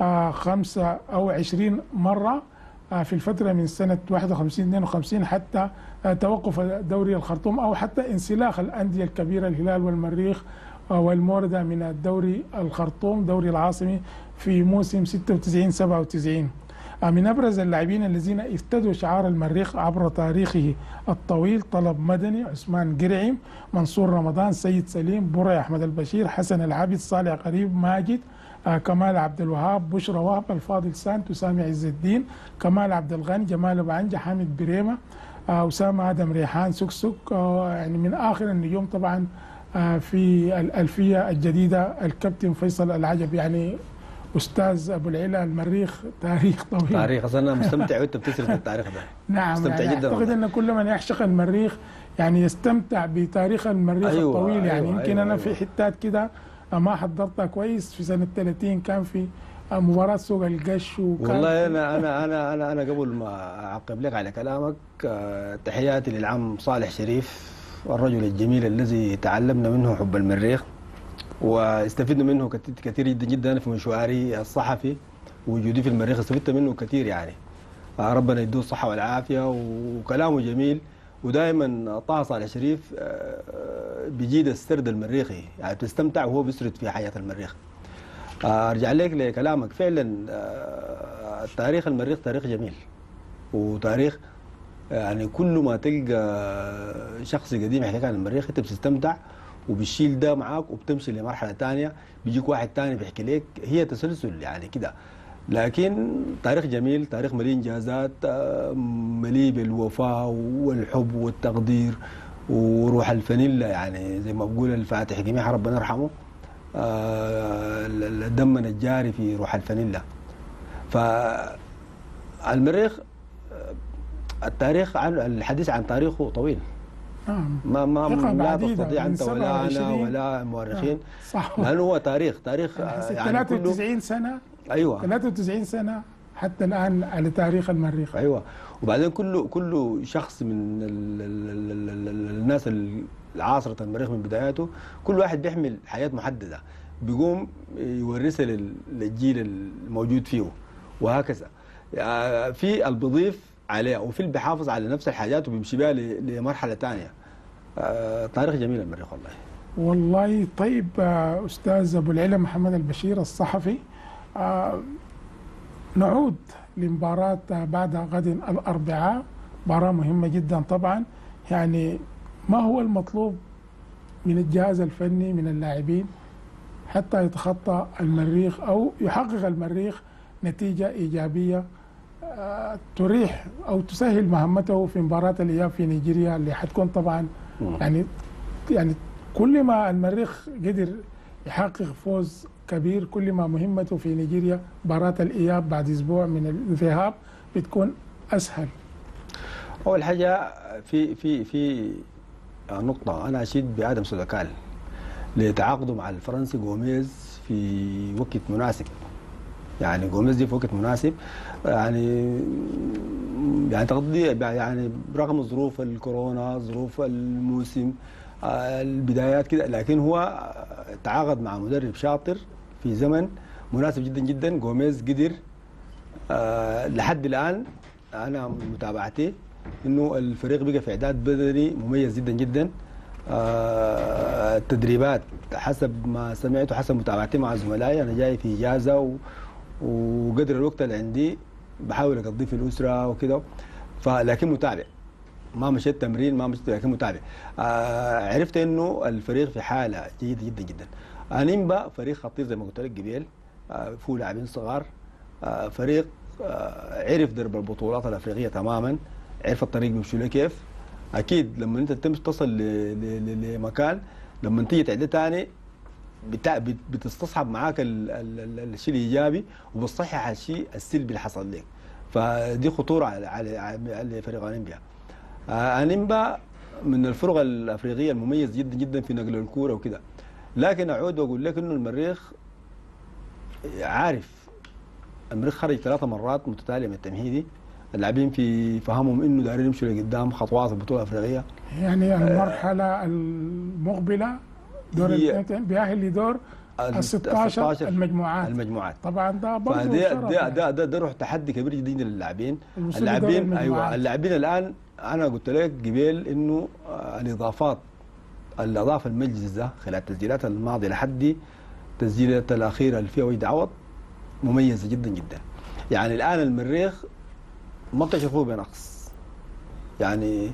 25 مرة في الفترة من سنة 51-52 حتى توقف دوري الخرطوم أو حتى انسلاخ الأندية الكبيرة الهلال والمريخ والموردة من الدوري الخرطوم دوري العاصمي في موسم 96-97. من أبرز اللاعبين الذين افتدوا شعار المريخ عبر تاريخه الطويل طلب مدني، عثمان قرعيم، منصور رمضان، سيد سليم، بري أحمد البشير، حسن العابد، صالح قريب، ماجد، كمال عبد الوهاب، بشرى وهب، الفاضل سانتو، سامي عز الدين، كمال عبد الغني، جمال أبو عنجة، حامد بريمة، أسامة آدم ريحان، سكسك. يعني من آخر النجوم طبعا في الألفية الجديدة الكابتن فيصل العجب، يعني أستاذ أبو العلا المريخ تاريخ طويل. تاريخ أصلا أنا مستمتع وأنت بتسرد التاريخ ده. نعم مستمتع يعني جدا. أعتقد أن كل من يعشق المريخ يعني يستمتع بتاريخ المريخ الطويل. يعني يمكن أنا في حتات كده ما حضرتها كويس. في سنة 30 كان في مباراة سوق القش والله انا قبل ما اعقب لك على كلامك تحياتي للعم صالح شريف الرجل الجميل الذي تعلمنا منه حب المريخ واستفدنا منه كثير جدا جدا في مشواري الصحفي ووجودي في المريخ استفدت منه كثير يعني. ربنا يديه الصحة والعافية وكلامه جميل ودائما طه صالح شريف بيجيد السرد المريخي يعني بتستمتع وهو بيسرد في حياة المريخ. ارجع لك لكلامك فعلا تاريخ المريخ تاريخ جميل وتاريخ يعني كل ما تلقى شخص قديم يحكي عن المريخ انت بتستمتع وبتشيل ده معاك وبتمشي لمرحله ثانيه بيجيك واحد ثاني بيحكي لك هي تسلسل يعني كده. لكن تاريخ جميل تاريخ مليء انجازات مليء بالوفاء والحب والتقدير وروح الفانيلا يعني زي ما بقول الفاتح جميع ربنا يرحمه دمنا الجاري في روح الفانيلا. فالمريخ التاريخ عن الحديث عن تاريخه طويل ما لا تستطيع انت ولا انا ولا مؤرخين صح لانه هو تاريخ يعني 93 سنه ايوه 93 سنه حتى الان على تاريخ المريخ. ايوه وبعدين كل شخص من الناس العاصرة المريخ من بداياته كل واحد بيحمل حياة محددة بيقوم يورثها للجيل الموجود فيه وهكذا. في اللي بيضيف عليها وفي اللي بيحافظ على نفس الحاجات وبيمشي بها لمرحلة ثانية. تاريخ جميل المريخ والله. طيب أستاذ أبو العلا محمد البشير الصحفي نعود لمباراة بعد غد الأربعاء مباراة مهمة جدا طبعا يعني ما هو المطلوب من الجهاز الفني من اللاعبين حتى يتخطى المريخ أو يحقق المريخ نتيجة إيجابية تريح أو تسهل مهمته في مباراة الإياب في نيجيريا اللي حتكون طبعا يعني كل ما المريخ قدر يحقق فوز كبير كل ما مهمته في نيجيريا مباراة الإياب بعد أسبوع من الذهاب بتكون أسهل. أول حاجة في نقطة أنا أشيد بآدم سوداكال لتعاقده مع الفرنسي غوميز في وقت مناسب. يعني غوميز دي في وقت مناسب يعني تقضي يعني برغم ظروف الكورونا ظروف الموسم البدايات كده لكن هو تعاقد مع مدرب شاطر في زمن مناسب جدا جدا. غوميز قدر لحد الآن أنا متابعتي انه الفريق بقى في اعداد بدني مميز جدا جدا. التدريبات حسب ما سمعت وحسب متابعتي مع زملائي انا جاي في اجازه وقدر الوقت اللي عندي بحاول اقضيه في الاسره وكده لكن متابع ما مشيت تمرين ما مشيت لكن متابع. عرفت انه الفريق في حاله جيده جدا جدا. انيمبا فريق خطير زي ما قلت لك قبل فيه لاعبين صغار فريق عرف درب البطولات الافريقيه تماما عرف الطريق بيمشي له كيف. اكيد لما انت تصل لمكان لما تيجي تعدي ثاني بتستصحب معاك الشيء الايجابي وبتصحح الشيء السلبي اللي حصل لك. فدي خطوره على فريق انيمبا. انيمبا من الفرق الافريقيه المميز جدا جدا في نقل الكوره وكده. لكن اعود واقول لك انه المريخ عارف المريخ خرج 3 مرات متتاليه من التمهيدي. اللاعبين في فهمهم انه دايرين يمشوا لقدام خطوات البطوله الافريقيه. يعني المرحله المقبله دور بيأهل لدور ال 16 المجموعات طبعا ده برضه ده روح تحدي كبير جدا للاعبين. اللاعبين الان انا قلت لك قبل انه الاضافات اللي اضاف المجلس ده خلال التسجيلات الماضيه لحد التسجيلات الاخيره اللي فيها ويد عوض مميزه جدا جدا. يعني الان المريخ ما بتشوفوه بنقص يعني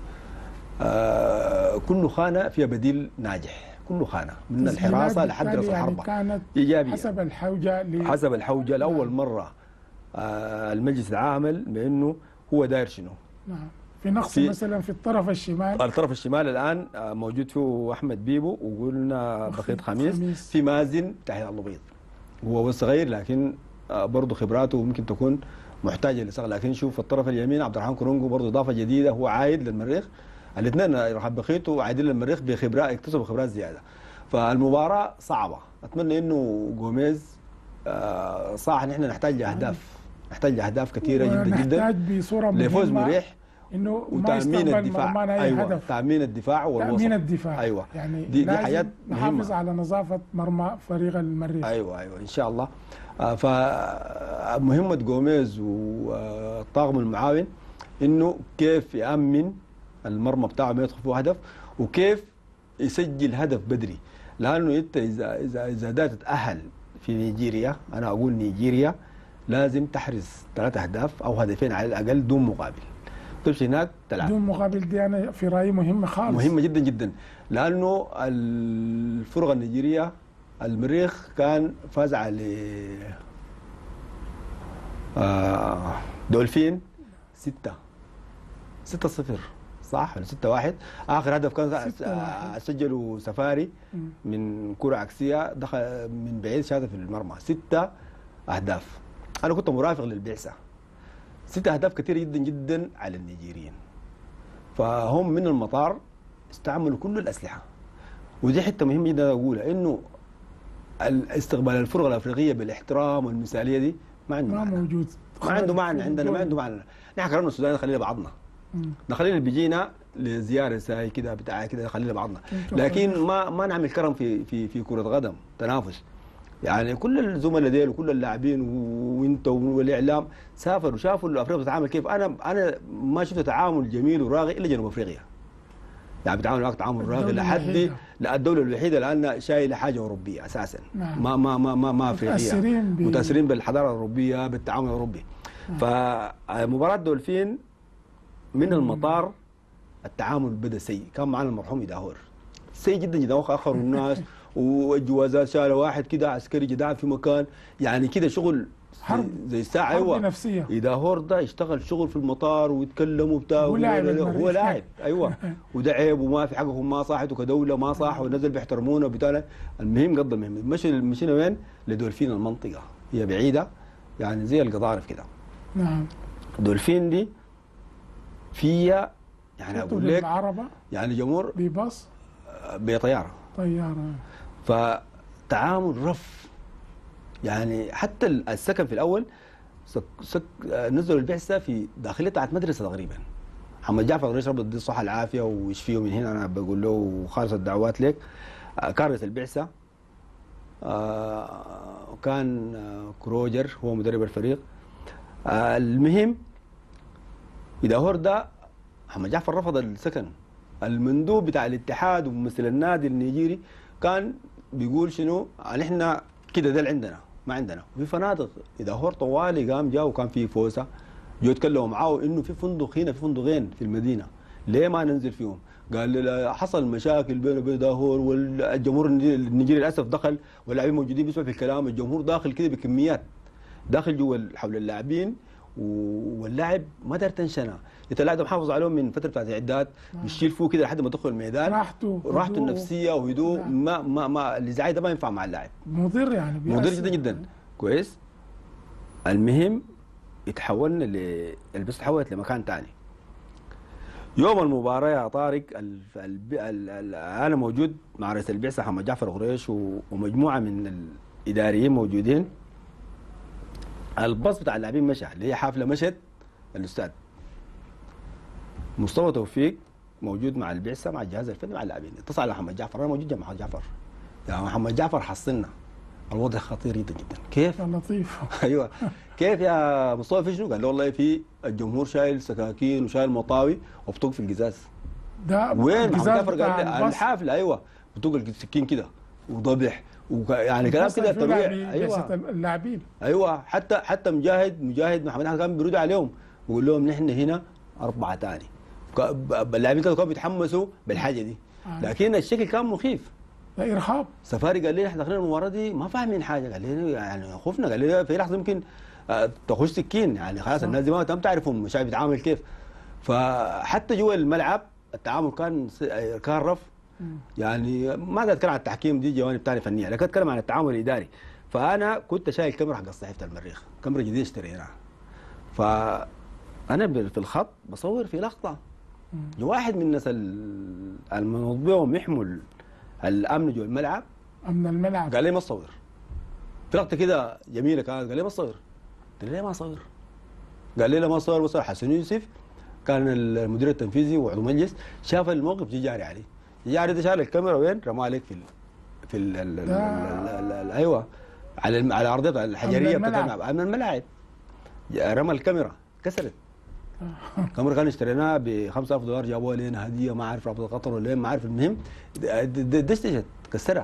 كل خانه فيها بديل ناجح كل خانه من الحراسه لحد راس الحربه كانت ايجابيه حسب الحوجه لاول مره المجلس العامل بانه هو داير شنو. نعم في نقص مثلا في الطرف الشمال الان موجود فيه احمد بيبو وقلنا بخيت خميس في مازن تحيا اللبيض هو صغير لكن برضه خبراته ممكن تكون محتاجه لصغر. لكن شوف الطرف اليمين عبد الرحمن كورونجو برضه اضافه جديده هو عايد للمريخ. الاثنين رحب بخيت وعايدين للمريخ بخبرات اكتسبوا خبرات زياده. فالمباراه صعبه. اتمنى انه غوميز صح نحن نحتاج لاهداف كثيره جدا جدا نحتاج بصوره لفوز مريح انه وتامين الدفاع. ايوه تامين الدفاع والوسط. تامين الدفاع ايوه يعني دي حاجات نحافظ على نظافه مرمى فريق المريخ. ايوه ان شاء الله. فمهمه جوميز والطاقم المعاون انه كيف يامن المرمى بتاعه ما يدخل فيه هدف، وكيف يسجل هدف بدري، لانه انت اذا ده تتاهل في نيجيريا، انا اقول نيجيريا لازم تحرز 3 أهداف او هدفين على الاقل دون مقابل. تمشي هناك تلعب دون مقابل، دي انا في رايي مهمه خالص، مهمه جدا جدا، لانه الفرقه النيجيريه المريخ كان فاز على دولفين 6-0 صح ولا 6-1. اخر هدف كان سجلوا سفاري من كره عكسيه دخل من بعيد شاطها في المرمى. 6 أهداف. انا كنت مرافق للبعثه. 6 أهداف كثيره جدا جدا على النيجيريين. فهم من المطار استعملوا كل الاسلحه، ودي حته مهمه جدا اقولها، انه استقبال الفرقه الافريقيه بالاحترام والمثاليه دي ما عنده معنى. موجود، ما عنده معنى عندنا، ما عنده معنى. نحن قررنا السودان نخلينا بعضنا، نخلينا بيجينا لزياره ساي كده بتاع كده نخلينا بعضنا، لكن ما نعمل كرم في كره قدم تنافس. يعني كل الزملاء ديل وكل اللاعبين وانت والاعلام سافروا وشافوا افريقيا بتتعامل كيف. انا ما شفت تعامل جميل وراقي الا جنوب افريقيا. يعني بتعامل معك تعامل راقي لحد الدوله الوحيده لان شايله حاجه اوروبيه اساسا. نعم. ما افريقيه، متاثرين بالحضاره الاوروبيه بالتعامل الاوروبي. فمباراه دولفين من المطار التعامل بدا سيء، كان معنا المرحوم إداهور سيء جدا جدا، اخروا الناس والجوازات شالوا واحد كده عسكري جدعان في مكان، يعني كده شغل حرب زي الساعه. ايوه نفسيه. إداهور ده يشتغل شغل في المطار ويتكلم وبتاع، هو لاعب ايوه وده عيب وما في حقهم، ما صاحته كدوله ما صح، ونزل بيحترمونا وبتاع. المهم قضى المهم مشينا وين؟ لدولفين المنطقه، هي بعيده يعني زي القضارف كده. نعم. دولفين دي فيها يعني اقول لك يعني جمهور بباص بطياره فتعامل رف. يعني حتى السكن في الاول نزلوا البعثه في داخليه بتاعت مدرسه تقريبا. محمد جعفر غريش ربنا يديه الصحه العافيه ويشفيه من هنا، انا بقول له خالص الدعوات لك. كان رئيس البعثه وكان كروجر هو مدرب الفريق. المهم إداهور ده محمد جعفر رفض السكن. المندوب بتاع الاتحاد وممثل النادي النيجيري كان بيقول شنو نحن كده ده اللي عندنا ما عندنا. وفي فنادق إداهور طوالي قام جاء وكان في فوسه جو يتكلموا معاه انه في فندق هنا في فندقين في المدينه ليه ما ننزل فيهم؟ قال حصل مشاكل بينه وبين داهور والجمهور النيجيري للاسف دخل واللاعبين موجودين بيسمعوا في الكلام. الجمهور داخل كده بكميات داخل جوا حول اللاعبين واللاعب ما دار تنشنه. انت اللاعب محافظ عليهم من فتره بتاعت الاعداد بيشيل فوق كده لحد ما تدخل الميدان. راحته النفسيه وهدوء ما الازعاج ده ما ينفع مع اللاعب. مضر يعني مضر جدا جدا. كويس. المهم اتحولنا البس تحولت لمكان ثاني. يوم المباراه يا طارق انا موجود مع رئيس البعثه محمد جعفر غريش ومجموعه من الاداريين موجودين. الباص بتاع اللاعبين مشى اللي هي حافله مشت الاستاذ مصطفى توفيق موجود مع البعثه مع الجهاز الفني مع اللاعبين. اتصل على محمد جعفر، انا موجود جنب محمد جعفر. يا محمد جعفر حصلنا الوضع خطير جدا جدا. كيف؟ لطيف. ايوه كيف يا مصطفى في شنو؟ قال له والله في الجمهور شايل سكاكين وشايل مطاوي وبطوق في القزاز. ده وين؟ محمد جعفر قال لي الحافله ايوه بطوق السكين كده وضبح يعني كلام كده ترويع. ايوه اللاعبين ايوه حتى مجاهد محمد احمد كان بيرد عليهم ويقول لهم نحن هنا 4 تاني. اللاعبين كانوا بيتحمسوا بالحاجه دي لكن الشكل كان مخيف. ارهاب. سفاري قال لي احنا داخلين المباراه دي ما فاهمين حاجه. قال لي يعني خفنا. قال لي في لحظه ممكن تخش سكين يعني خلاص الناس دي ما تعرفهم مش عارف بيتعامل كيف. فحتى جوا الملعب التعامل كان رف. يعني ما اقدر اتكلم عن التحكيم دي جوانب ثانيه فنيه، لكن اتكلم عن التعامل الاداري. فانا كنت شايل كاميرا حق صحيفه المريخ، كاميرا جديده اشتريناها. فانا في الخط بصور في لقطه واحد من الناس المنوط بهم يحمل الامن جوا الملعب. امن الملعب. قال لي ما تصور. طلعت كده جميله كانت، قال لي ما صغر. قلت له ليه ما صغر؟ قال لي لا ما صغر. وصل حسن يوسف كان المدير التنفيذي وعضو مجلس، شاف الموقف جي جاري عليه. جاري ده شال الكاميرا وين؟ رماها عليك في ايوه على ارضيه الحجريه بتاعت من الملاعب. رمى الكاميرا كسرت. الكاميرا كان اشتريناها ب $5000 جابوها لنا هديه، ما عارف رابطه قطر ولا ما عارف. المهم دشتشت كسرها.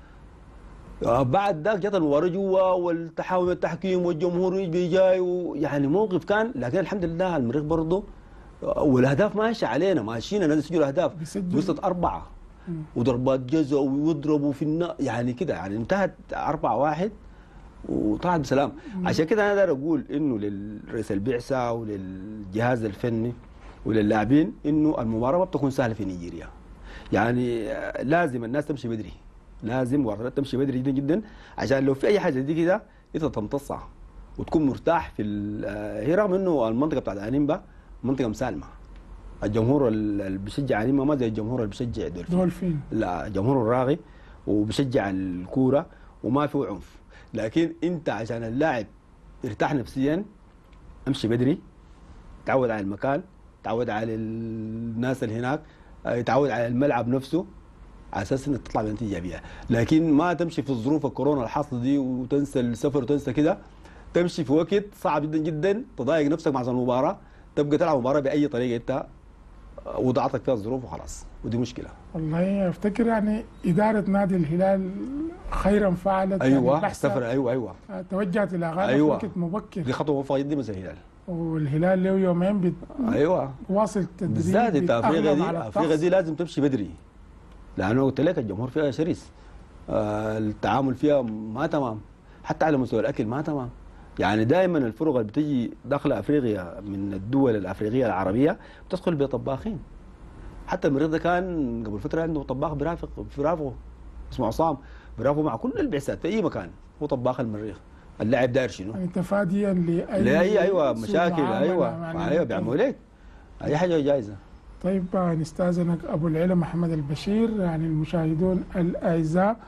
بعد ذاك جت المباراه جوا والتحاول التحكيم والجمهور يجي جاي، ويعني موقف كان، لكن الحمد لله المريخ برضه والاهداف ماشيه علينا، ماشيين الناس يسجلوا اهداف وصلت 4 وضربات جزاء ويضربوا في يعني كده، يعني انتهت 4-1 وطلعت بسلام. عشان كده انا داير اقول انه للرئيس البعثه وللجهاز الفني وللاعبين انه المباراه ما بتكون سهله في نيجيريا. يعني لازم الناس تمشي بدري، لازم المباراه تمشي بدري جدا جدا، عشان لو في اي حاجه دي كده انت تمتصها وتكون مرتاح في هي، رغم انه المنطقه بتاعت انيمبا منطقه مسالمه. الجمهور اللي بيشجع انيمبا ما زي الجمهور اللي بيشجع دولفين. لا، جمهور راغي وبيشجع الكوره وما في عنف. لكن انت عشان اللاعب يرتاح نفسيا امشي بدري، تعود على المكان، تعود على الناس اللي هناك، يتعود على الملعب نفسه، على اساس انك تطلع بنتيجه ايجابيه. لكن ما تمشي في ظروف الكورونا الحاصله دي وتنسى السفر وتنسى كده، تمشي في وقت صعب جدا جدا، تضايق نفسك مع المباراه، تبقى تلعب مباراه باي طريقه انت وضعتك فيها الظروف وخلاص، ودي مشكله. والله افتكر يعني اداره نادي الهلال خيرا فعلت. ايوه يعني السفر ايوه توجهت الى غانا في وقت مبكر. دي خطوه موفقه جدا من الهلال. والهلال له يومين واصل التدريب. بالذات انت افريقيا دي لازم تمشي بدري، لانه قلت لك الجمهور فيها شرس، التعامل فيها ما تمام، حتى على مستوى الاكل ما تمام. يعني دائما الفرق اللي بتجي داخل افريقيا من الدول الافريقيه العربيه بتدخل بطباخين. حتى المريض ده كان قبل فتره عنده طباخ برافقه اسمه عصام، برافقه مع كل البعثات في اي مكان، هو طباخ المريخ. اللاعب داير شنو؟ يعني تفاديا لاي ايوه مشاكل. ايوه بيعملوا لك اي حاجه جايزه. طيب نستاذنك ابو العلا محمد البشير. يعني المشاهدون الاعزاء،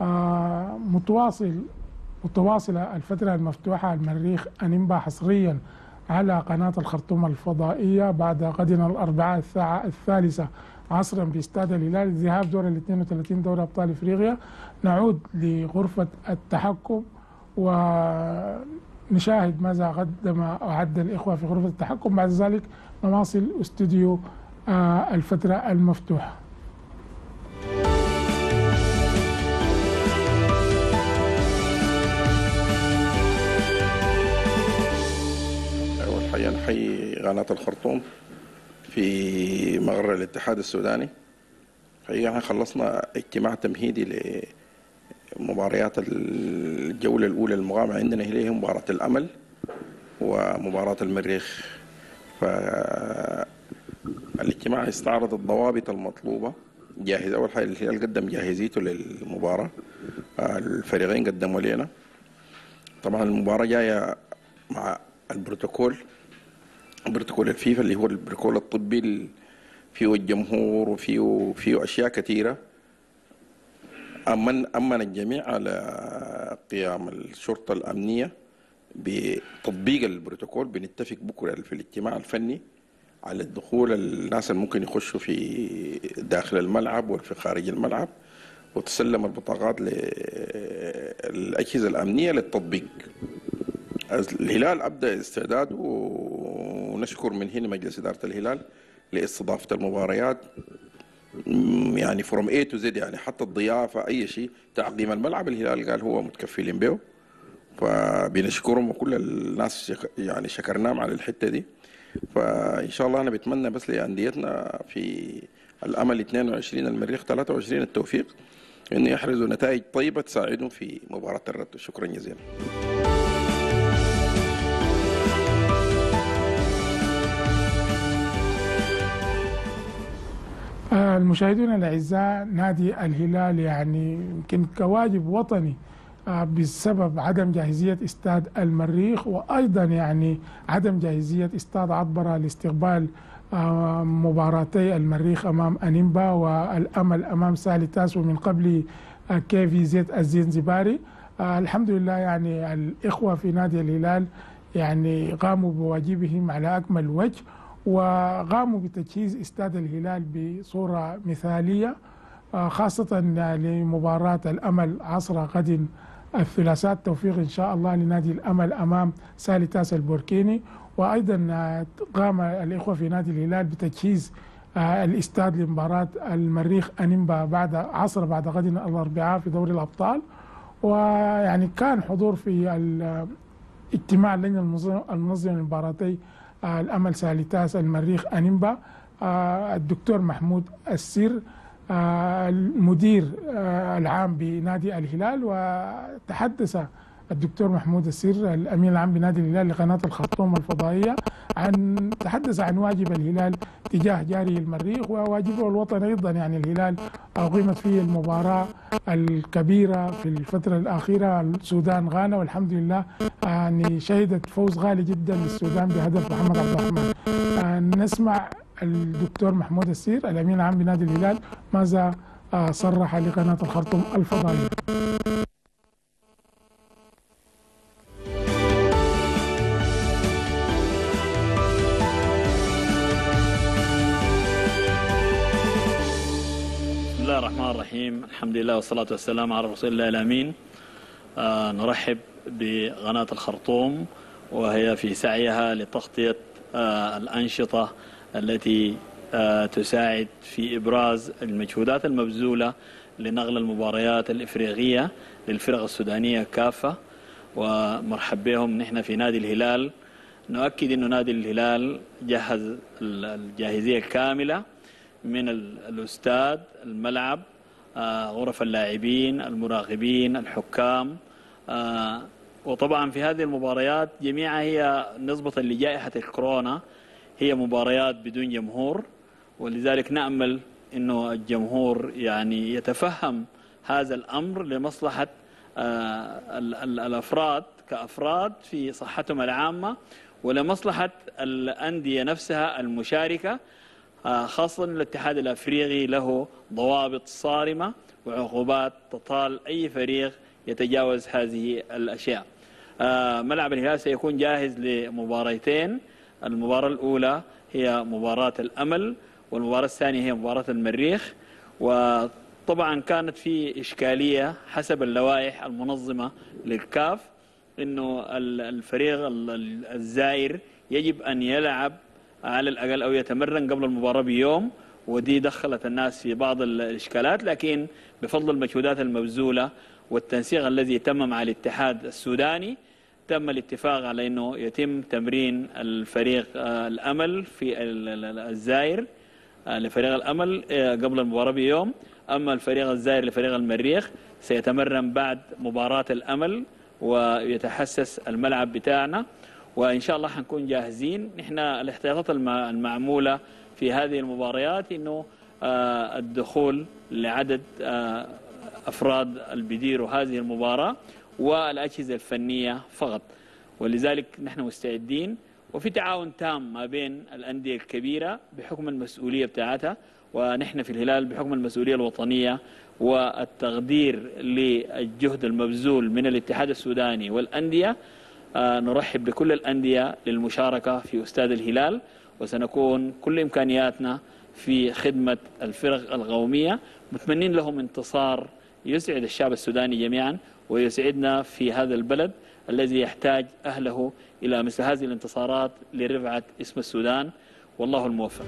متواصله الفتره المفتوحه المريخ انيمبا حصريا على قناه الخرطوم الفضائيه بعد غد الاربعاء الساعه 3 عصرا باستاد الهلال الذهاب دور ال 32 دوري ابطال افريقيا. نعود لغرفه التحكم ونشاهد ماذا قدم أعد الإخوة في غرفة التحكم. بعد ذلك نواصل استوديو الفترة المفتوحة. أول حاجة نحيي قناة الخرطوم في مقر الاتحاد السوداني. حقيقة خلصنا اجتماع تمهيدي مباريات الجولة الأولى المقامة عندنا هي مباراة الأمل ومباراة المريخ. فالاجتماع استعرض الضوابط المطلوبة. جاهز أول حاجة الهلال قدم جاهزيته للمباراة، الفريقين قدموا لنا. طبعا المباراة جاية مع البروتوكول الفيفا اللي هو البروتوكول الطبي، فيه الجمهور وفيه أشياء كثيرة. أمن الجميع على قيام الشرطة الأمنية بتطبيق البروتوكول. بنتفق بكرة في الاجتماع الفني على الدخول، الناس اللي ممكن يخشوا في داخل الملعب وفي خارج الملعب، وتسلم البطاقات للأجهزة الأمنية للتطبيق. الهلال أبدأ استعداده، ونشكر من هنا مجلس إدارة الهلال لاستضافة المباريات، يعني فروم A to Z، يعني حتى الضيافة أي شيء. تعقيم الملعب الهلال قال هو متكفلين به، فبنشكرهم وكل الناس يعني شكرناهم على الحتة دي. فإن شاء الله أنا بتمنى بس لأنديتنا في الأمل 22 المريخ 23 التوفيق، إنه يحرزوا نتائج طيبة تساعدهم في مباراة الرد. شكرا جزيلا. المشاهدون الأعزاء، نادي الهلال يعني يمكن كواجب وطني بسبب عدم جاهزية استاد المريخ، وأيضا يعني عدم جاهزية استاد عطبرة لاستقبال مباراتي المريخ أمام أنيمبا والأمل أمام سالي تاسو من قبل KVZ الزنزباري. الحمد لله يعني الإخوة في نادي الهلال يعني قاموا بواجبهم على أكمل وجه، وقاموا بتجهيز استاد الهلال بصورة مثالية، خاصة لمباراة الأمل عصر غد الثلاثاء. توفيق إن شاء الله لنادي الأمل أمام ساليتاس البوركيني. وأيضا قام الإخوة في نادي الهلال بتجهيز الاستاد لمباراة المريخ أنيمبا بعد غد الأربعاء في دوري الأبطال. ويعني كان حضور في اجتماع اللجنة المنظمة لمباراتي الأمل ساليتاس المريخ أنيمبا الدكتور محمود السير المدير العام بنادي الهلال، وتحدث الدكتور محمود السير الأمين العام بنادي الهلال لقناة الخرطوم الفضائية تحدث عن واجب الهلال تجاه جاره المريخ وواجبه الوطني أيضا. يعني الهلال أقيمت فيه المباراة الكبيرة في الفترة الأخيرة السودان غانا، والحمد لله يعني شهدت فوز غالي جدا للسودان بهدف محمد عبد الرحمن. نسمع الدكتور محمود السير الأمين العام بنادي الهلال ماذا صرح لقناة الخرطوم الفضائية. بسم الله الرحمن الرحيم، الحمد لله والصلاة والسلام على رسول الله الأمين. نرحب بقناة الخرطوم وهي في سعيها لتغطية الأنشطة التي تساعد في إبراز المجهودات المبذولة لنقل المباريات الإفريقية للفرق السودانية كافة. ومرحب بهم نحن في نادي الهلال. نؤكد أن نادي الهلال جهز الجاهزية الكاملة من الأستاد، الملعب، غرف اللاعبين، المراقبين، الحكام. وطبعا في هذه المباريات جميعها هي نسبة لجائحة الكورونا هي مباريات بدون جمهور، ولذلك نأمل أنه الجمهور يعني يتفهم هذا الأمر لمصلحة الأفراد كأفراد في صحتهم العامة، ولمصلحة الأندية نفسها المشاركة، خاصة الاتحاد الأفريقي له ضوابط صارمة وعقوبات تطال أي فريق يتجاوز هذه الأشياء. ملعب الهلال سيكون جاهز لمباراتين. المباراة الأولى هي مباراة الأمل، والمباراة الثانية هي مباراة المريخ. وطبعا كانت في إشكالية حسب اللوائح المنظمة للكاف إنه الفريق الزائر يجب أن يلعب على الأقل أو يتمرن قبل المباراة بيوم، ودي دخلت الناس في بعض الإشكالات، لكن بفضل المجهودات المبذولة والتنسيق الذي تم مع الاتحاد السوداني تم الاتفاق على أنه يتم تمرين الفريق الأمل في الزائر لفريق الأمل قبل المباراة بيوم. أما الفريق الزائر لفريق المريخ سيتمرن بعد مباراة الأمل ويتحسس الملعب بتاعنا، وإن شاء الله حنكون جاهزين. نحن الاحتياطات المعمولة في هذه المباريات إنه الدخول لعدد أفراد اللي بيديروا هذه المباراة والأجهزة الفنية فقط، ولذلك نحن مستعدين وفي تعاون تام ما بين الأندية الكبيرة بحكم المسؤولية بتاعتها، ونحن في الهلال بحكم المسؤولية الوطنية والتقدير للجهد المبذول من الاتحاد السوداني والأندية. نرحب بكل الأندية للمشاركة في أستاد الهلال، وسنكون كل إمكانياتنا في خدمة الفرق القومية، متمنين لهم انتصار يسعد الشعب السوداني جميعا ويسعدنا في هذا البلد الذي يحتاج أهله إلى مثل هذه الانتصارات لرفعة اسم السودان، والله الموفق.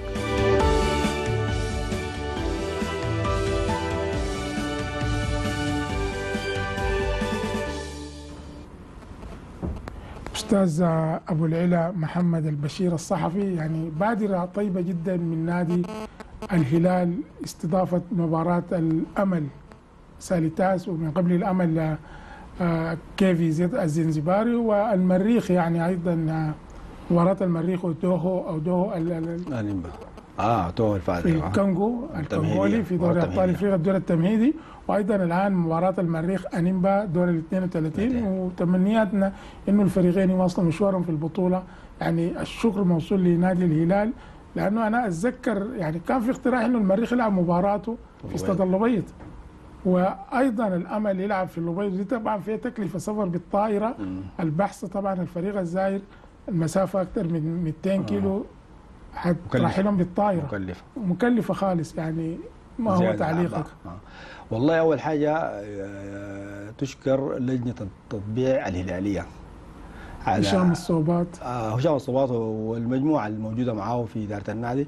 أستاذ أبو العلا محمد البشير الصحفي، يعني بادرة طيبة جدا من نادي الهلال استضافة مباراة الأمل ساليتاس، ومن قبل الأمل كيفي زيت الزنزباري، والمريخ يعني أيضا مباراة المريخ ودوهو أو دوهو توهو الفاتح في الكونغو الكونغولي في دوري أبطال أفريقيا الدور التمهيدي، وأيضا الآن مباراة المريخ أنيمبا دور ال 32، وتمنياتنا إنه الفريقين يواصلوا مشوارهم في البطولة. يعني الشكر موصول لنادي الهلال، لأنه أنا أتذكر يعني كان في اقتراح إنه المريخ يلعب مباراته في استاد الأبيض، وايضا الامل يلعب في الابيض، دي طبعا فيها تكلفه سفر بالطائره. البحث طبعا الفريق الزاير المسافه اكثر من 200 كيلو حترحلهم بالطائره، مكلفه خالص يعني. ما هو تعليقك؟ والله اول حاجه تشكر لجنه التطبيع الهلاليه على هشام الصوبات. هشام الصوبات والمجموعه الموجوده معاه في اداره النادي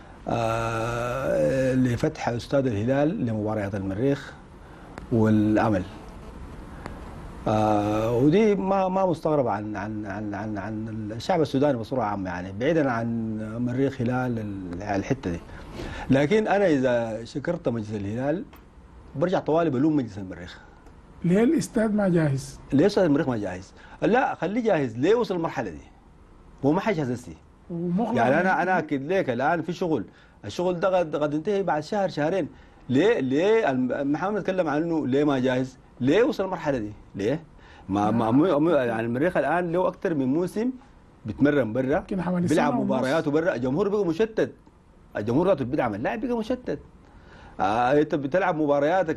لفتح استاد الهلال لمباريات المريخ والامل. ودي ما مستغرب عن الشعب السوداني بصوره عامه، يعني بعيدا عن مريخ هلال الحته دي. لكن انا اذا شكرت مجلس الهلال برجع طوالي بلوم مجلس المريخ. ليه الاستاد ما جاهز؟ ليه استاد المريخ ما جاهز؟ لا خليه جاهز. ليه وصل المرحله دي؟ هو ما حيجهز هسه. يعني انا اكد لك الان في شغل، الشغل ده قد ينتهي بعد شهر شهرين. ليه محمد تكلم عنه ليه ما جاهز؟ ليه وصل المرحله دي؟ ليه؟ يعني المريخ الان له اكثر من موسم بيتمرن برا، بيلعب مبارياته برا، الجمهور بقى مشتت. الجمهور ذاته بيدعم اللاعب بقى مشتت. انت بتلعب مبارياتك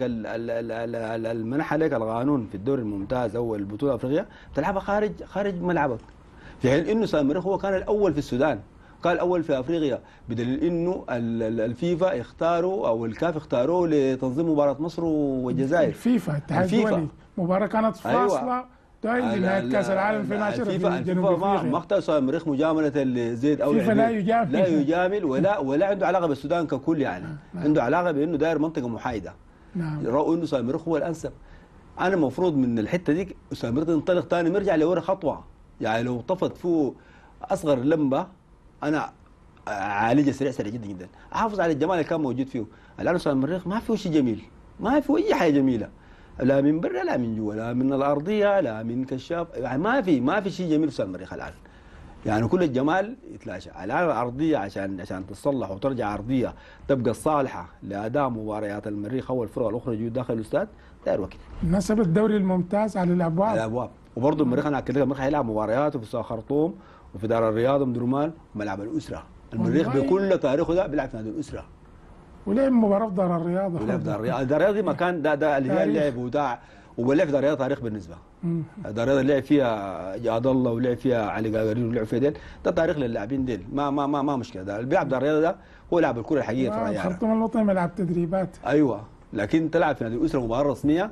المنح عليك القانون في الدوري الممتاز او البطوله الافريقيه بتلعبها خارج ملعبك، في حين انه المريخ هو كان الاول في السودان، كان الاول في افريقيا، بدليل انه الفيفا اختاروا او الكاف اختاروه لتنظيم مباراه مصر والجزائر. الفيفا الاتحاد الدولي مباراه كانت فاصله تؤدي لنهايه كاس العالم في 10 في جنوب افريقيا. ما اختار المريخ مجامله لزيد او الفيفا لا يجامل ولا عنده علاقه بالسودان ككل، يعني عنده علاقه بانه داير منطقه محايده. راوا انه المريخ هو الانسب. انا المفروض من الحته دي المريخ ينطلق ثاني، نرجع لورا خطوه، يعني لو طفت فيه اصغر لمبه انا اعالجها سريع جدا جدا، احافظ على الجمال اللي كان موجود فيه. الان المريخ ما فيه شيء جميل، ما فيه اي حاجه جميله، لا من برا لا من جوا، لا من الارضيه لا من كشاف، يعني ما في شيء جميل في المريخ الان. يعني كل الجمال يتلاشى. الان الارضيه عشان تصلح وترجع ارضيه تبقى صالحه لاداء مباريات المريخ او الفرق الاخرى يجوا داخل الاستاد داير وقت. نسب الدوري الممتاز على الابواب. وبرضه المريخ انا اكد لك المريخ هيلعب مبارياته في استاد خرطوم وفي دار الرياضه ام درمان وملعب الاسره. المريخ بكل تاريخه ده بيلعب في نادي الاسره. ولعب مباراه في دار الرياضه. ولعب دار الرياضه، دار الرياضه مكان ده اللي هي اللعب وبتاع، ولعب في دار الرياضه تاريخ بالنسبه. دار الرياضه لعب فيها جاد الله ولعب فيها علي قاقرين ولعب فيها ديل، ده تاريخ للاعبين ديل، ما مشكله. ده اللي بيلعب دار الرياضه ده هو لاعب الكره الحقيقيه في الرياضه. خرطوم الوطني ملعب تدريبات. ايوه، لكن تلعب في نادي الاسره مباراه رسميه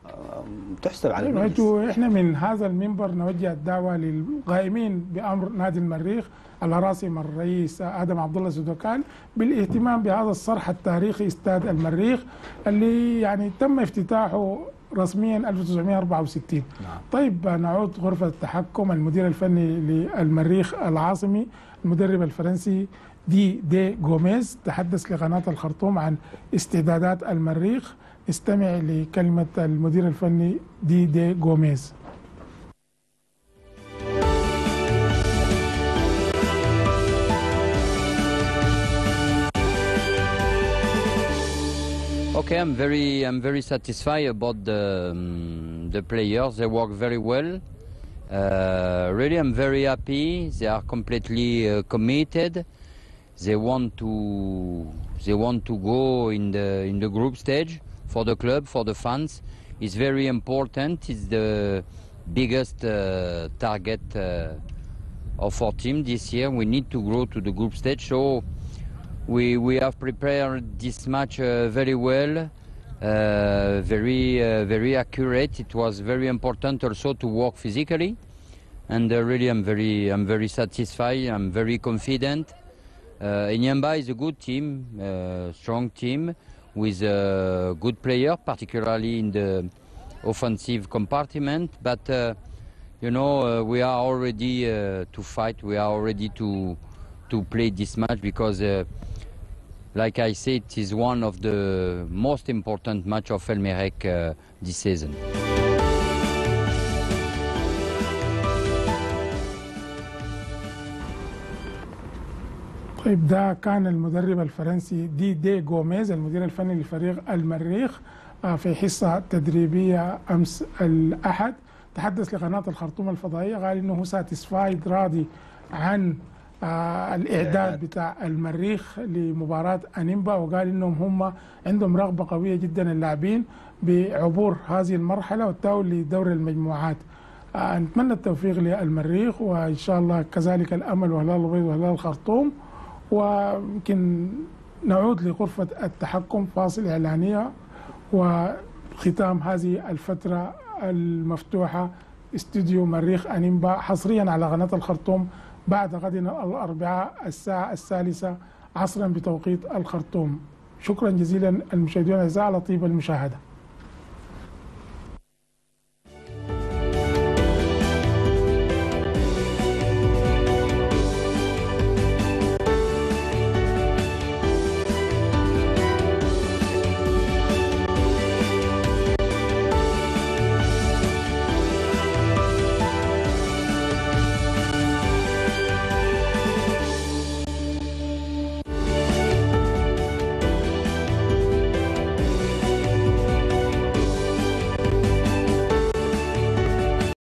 تحسب على المجلس. احنا من هذا المنبر نوجه الدعوه للقائمين بامر نادي المريخ على راسهم الرئيس ادم عبد الله سودوكان بالاهتمام بهذا الصرح التاريخي استاد المريخ اللي يعني تم افتتاحه رسميا 1964. طيب نعود غرفه التحكم. المدير الفني للمريخ العاصمي المدرب الفرنسي دي غوميز تحدث لقناه الخرطوم عن استعدادات المريخ. استمع لكلمة المدير الفني دي غوميز. Okay, I'm very satisfied about the players. They work very well. Really, I'm very happy. They are completely committed. They want to go in the group stage. For the club, for the fans, it's very important. It's the biggest target of our team this year. We need to grow to the group stage. So we have prepared this match very well, very accurate. It was very important also to work physically, and really I'm very satisfied. I'm very confident. Enyamba is a good team, strong team, with a good player, particularly in the offensive compartment. But you know, we are all ready to fight. We are all ready to play this match because, like I said, it is one of the most important match of El Merreikh this season. طيب ده كان المدرب الفرنسي دي غوميز المدير الفني لفريق المريخ في حصة تدريبية أمس الأحد. تحدث لقناة الخرطوم الفضائية، قال إنه ساتيسفايد راضي عن الإعداد بتاع المريخ لمباراة أنيمبا، وقال إنهم هم عندهم رغبة قوية جدا اللاعبين بعبور هذه المرحلة والتأهل لدور المجموعات. نتمنى التوفيق للمريخ، وإن شاء الله كذلك الأمل وهلال البيض وهلال الخرطوم. ويمكن نعود لغرفة التحكم فاصل إعلانية وختام هذه الفترة المفتوحة استوديو مريخ أنيمبا حصريا على قناة الخرطوم بعد غد الأربعاء الساعة 3 عصرا بتوقيت الخرطوم. شكرا جزيلا المشاهدين الأعزاء على طيب المشاهدة.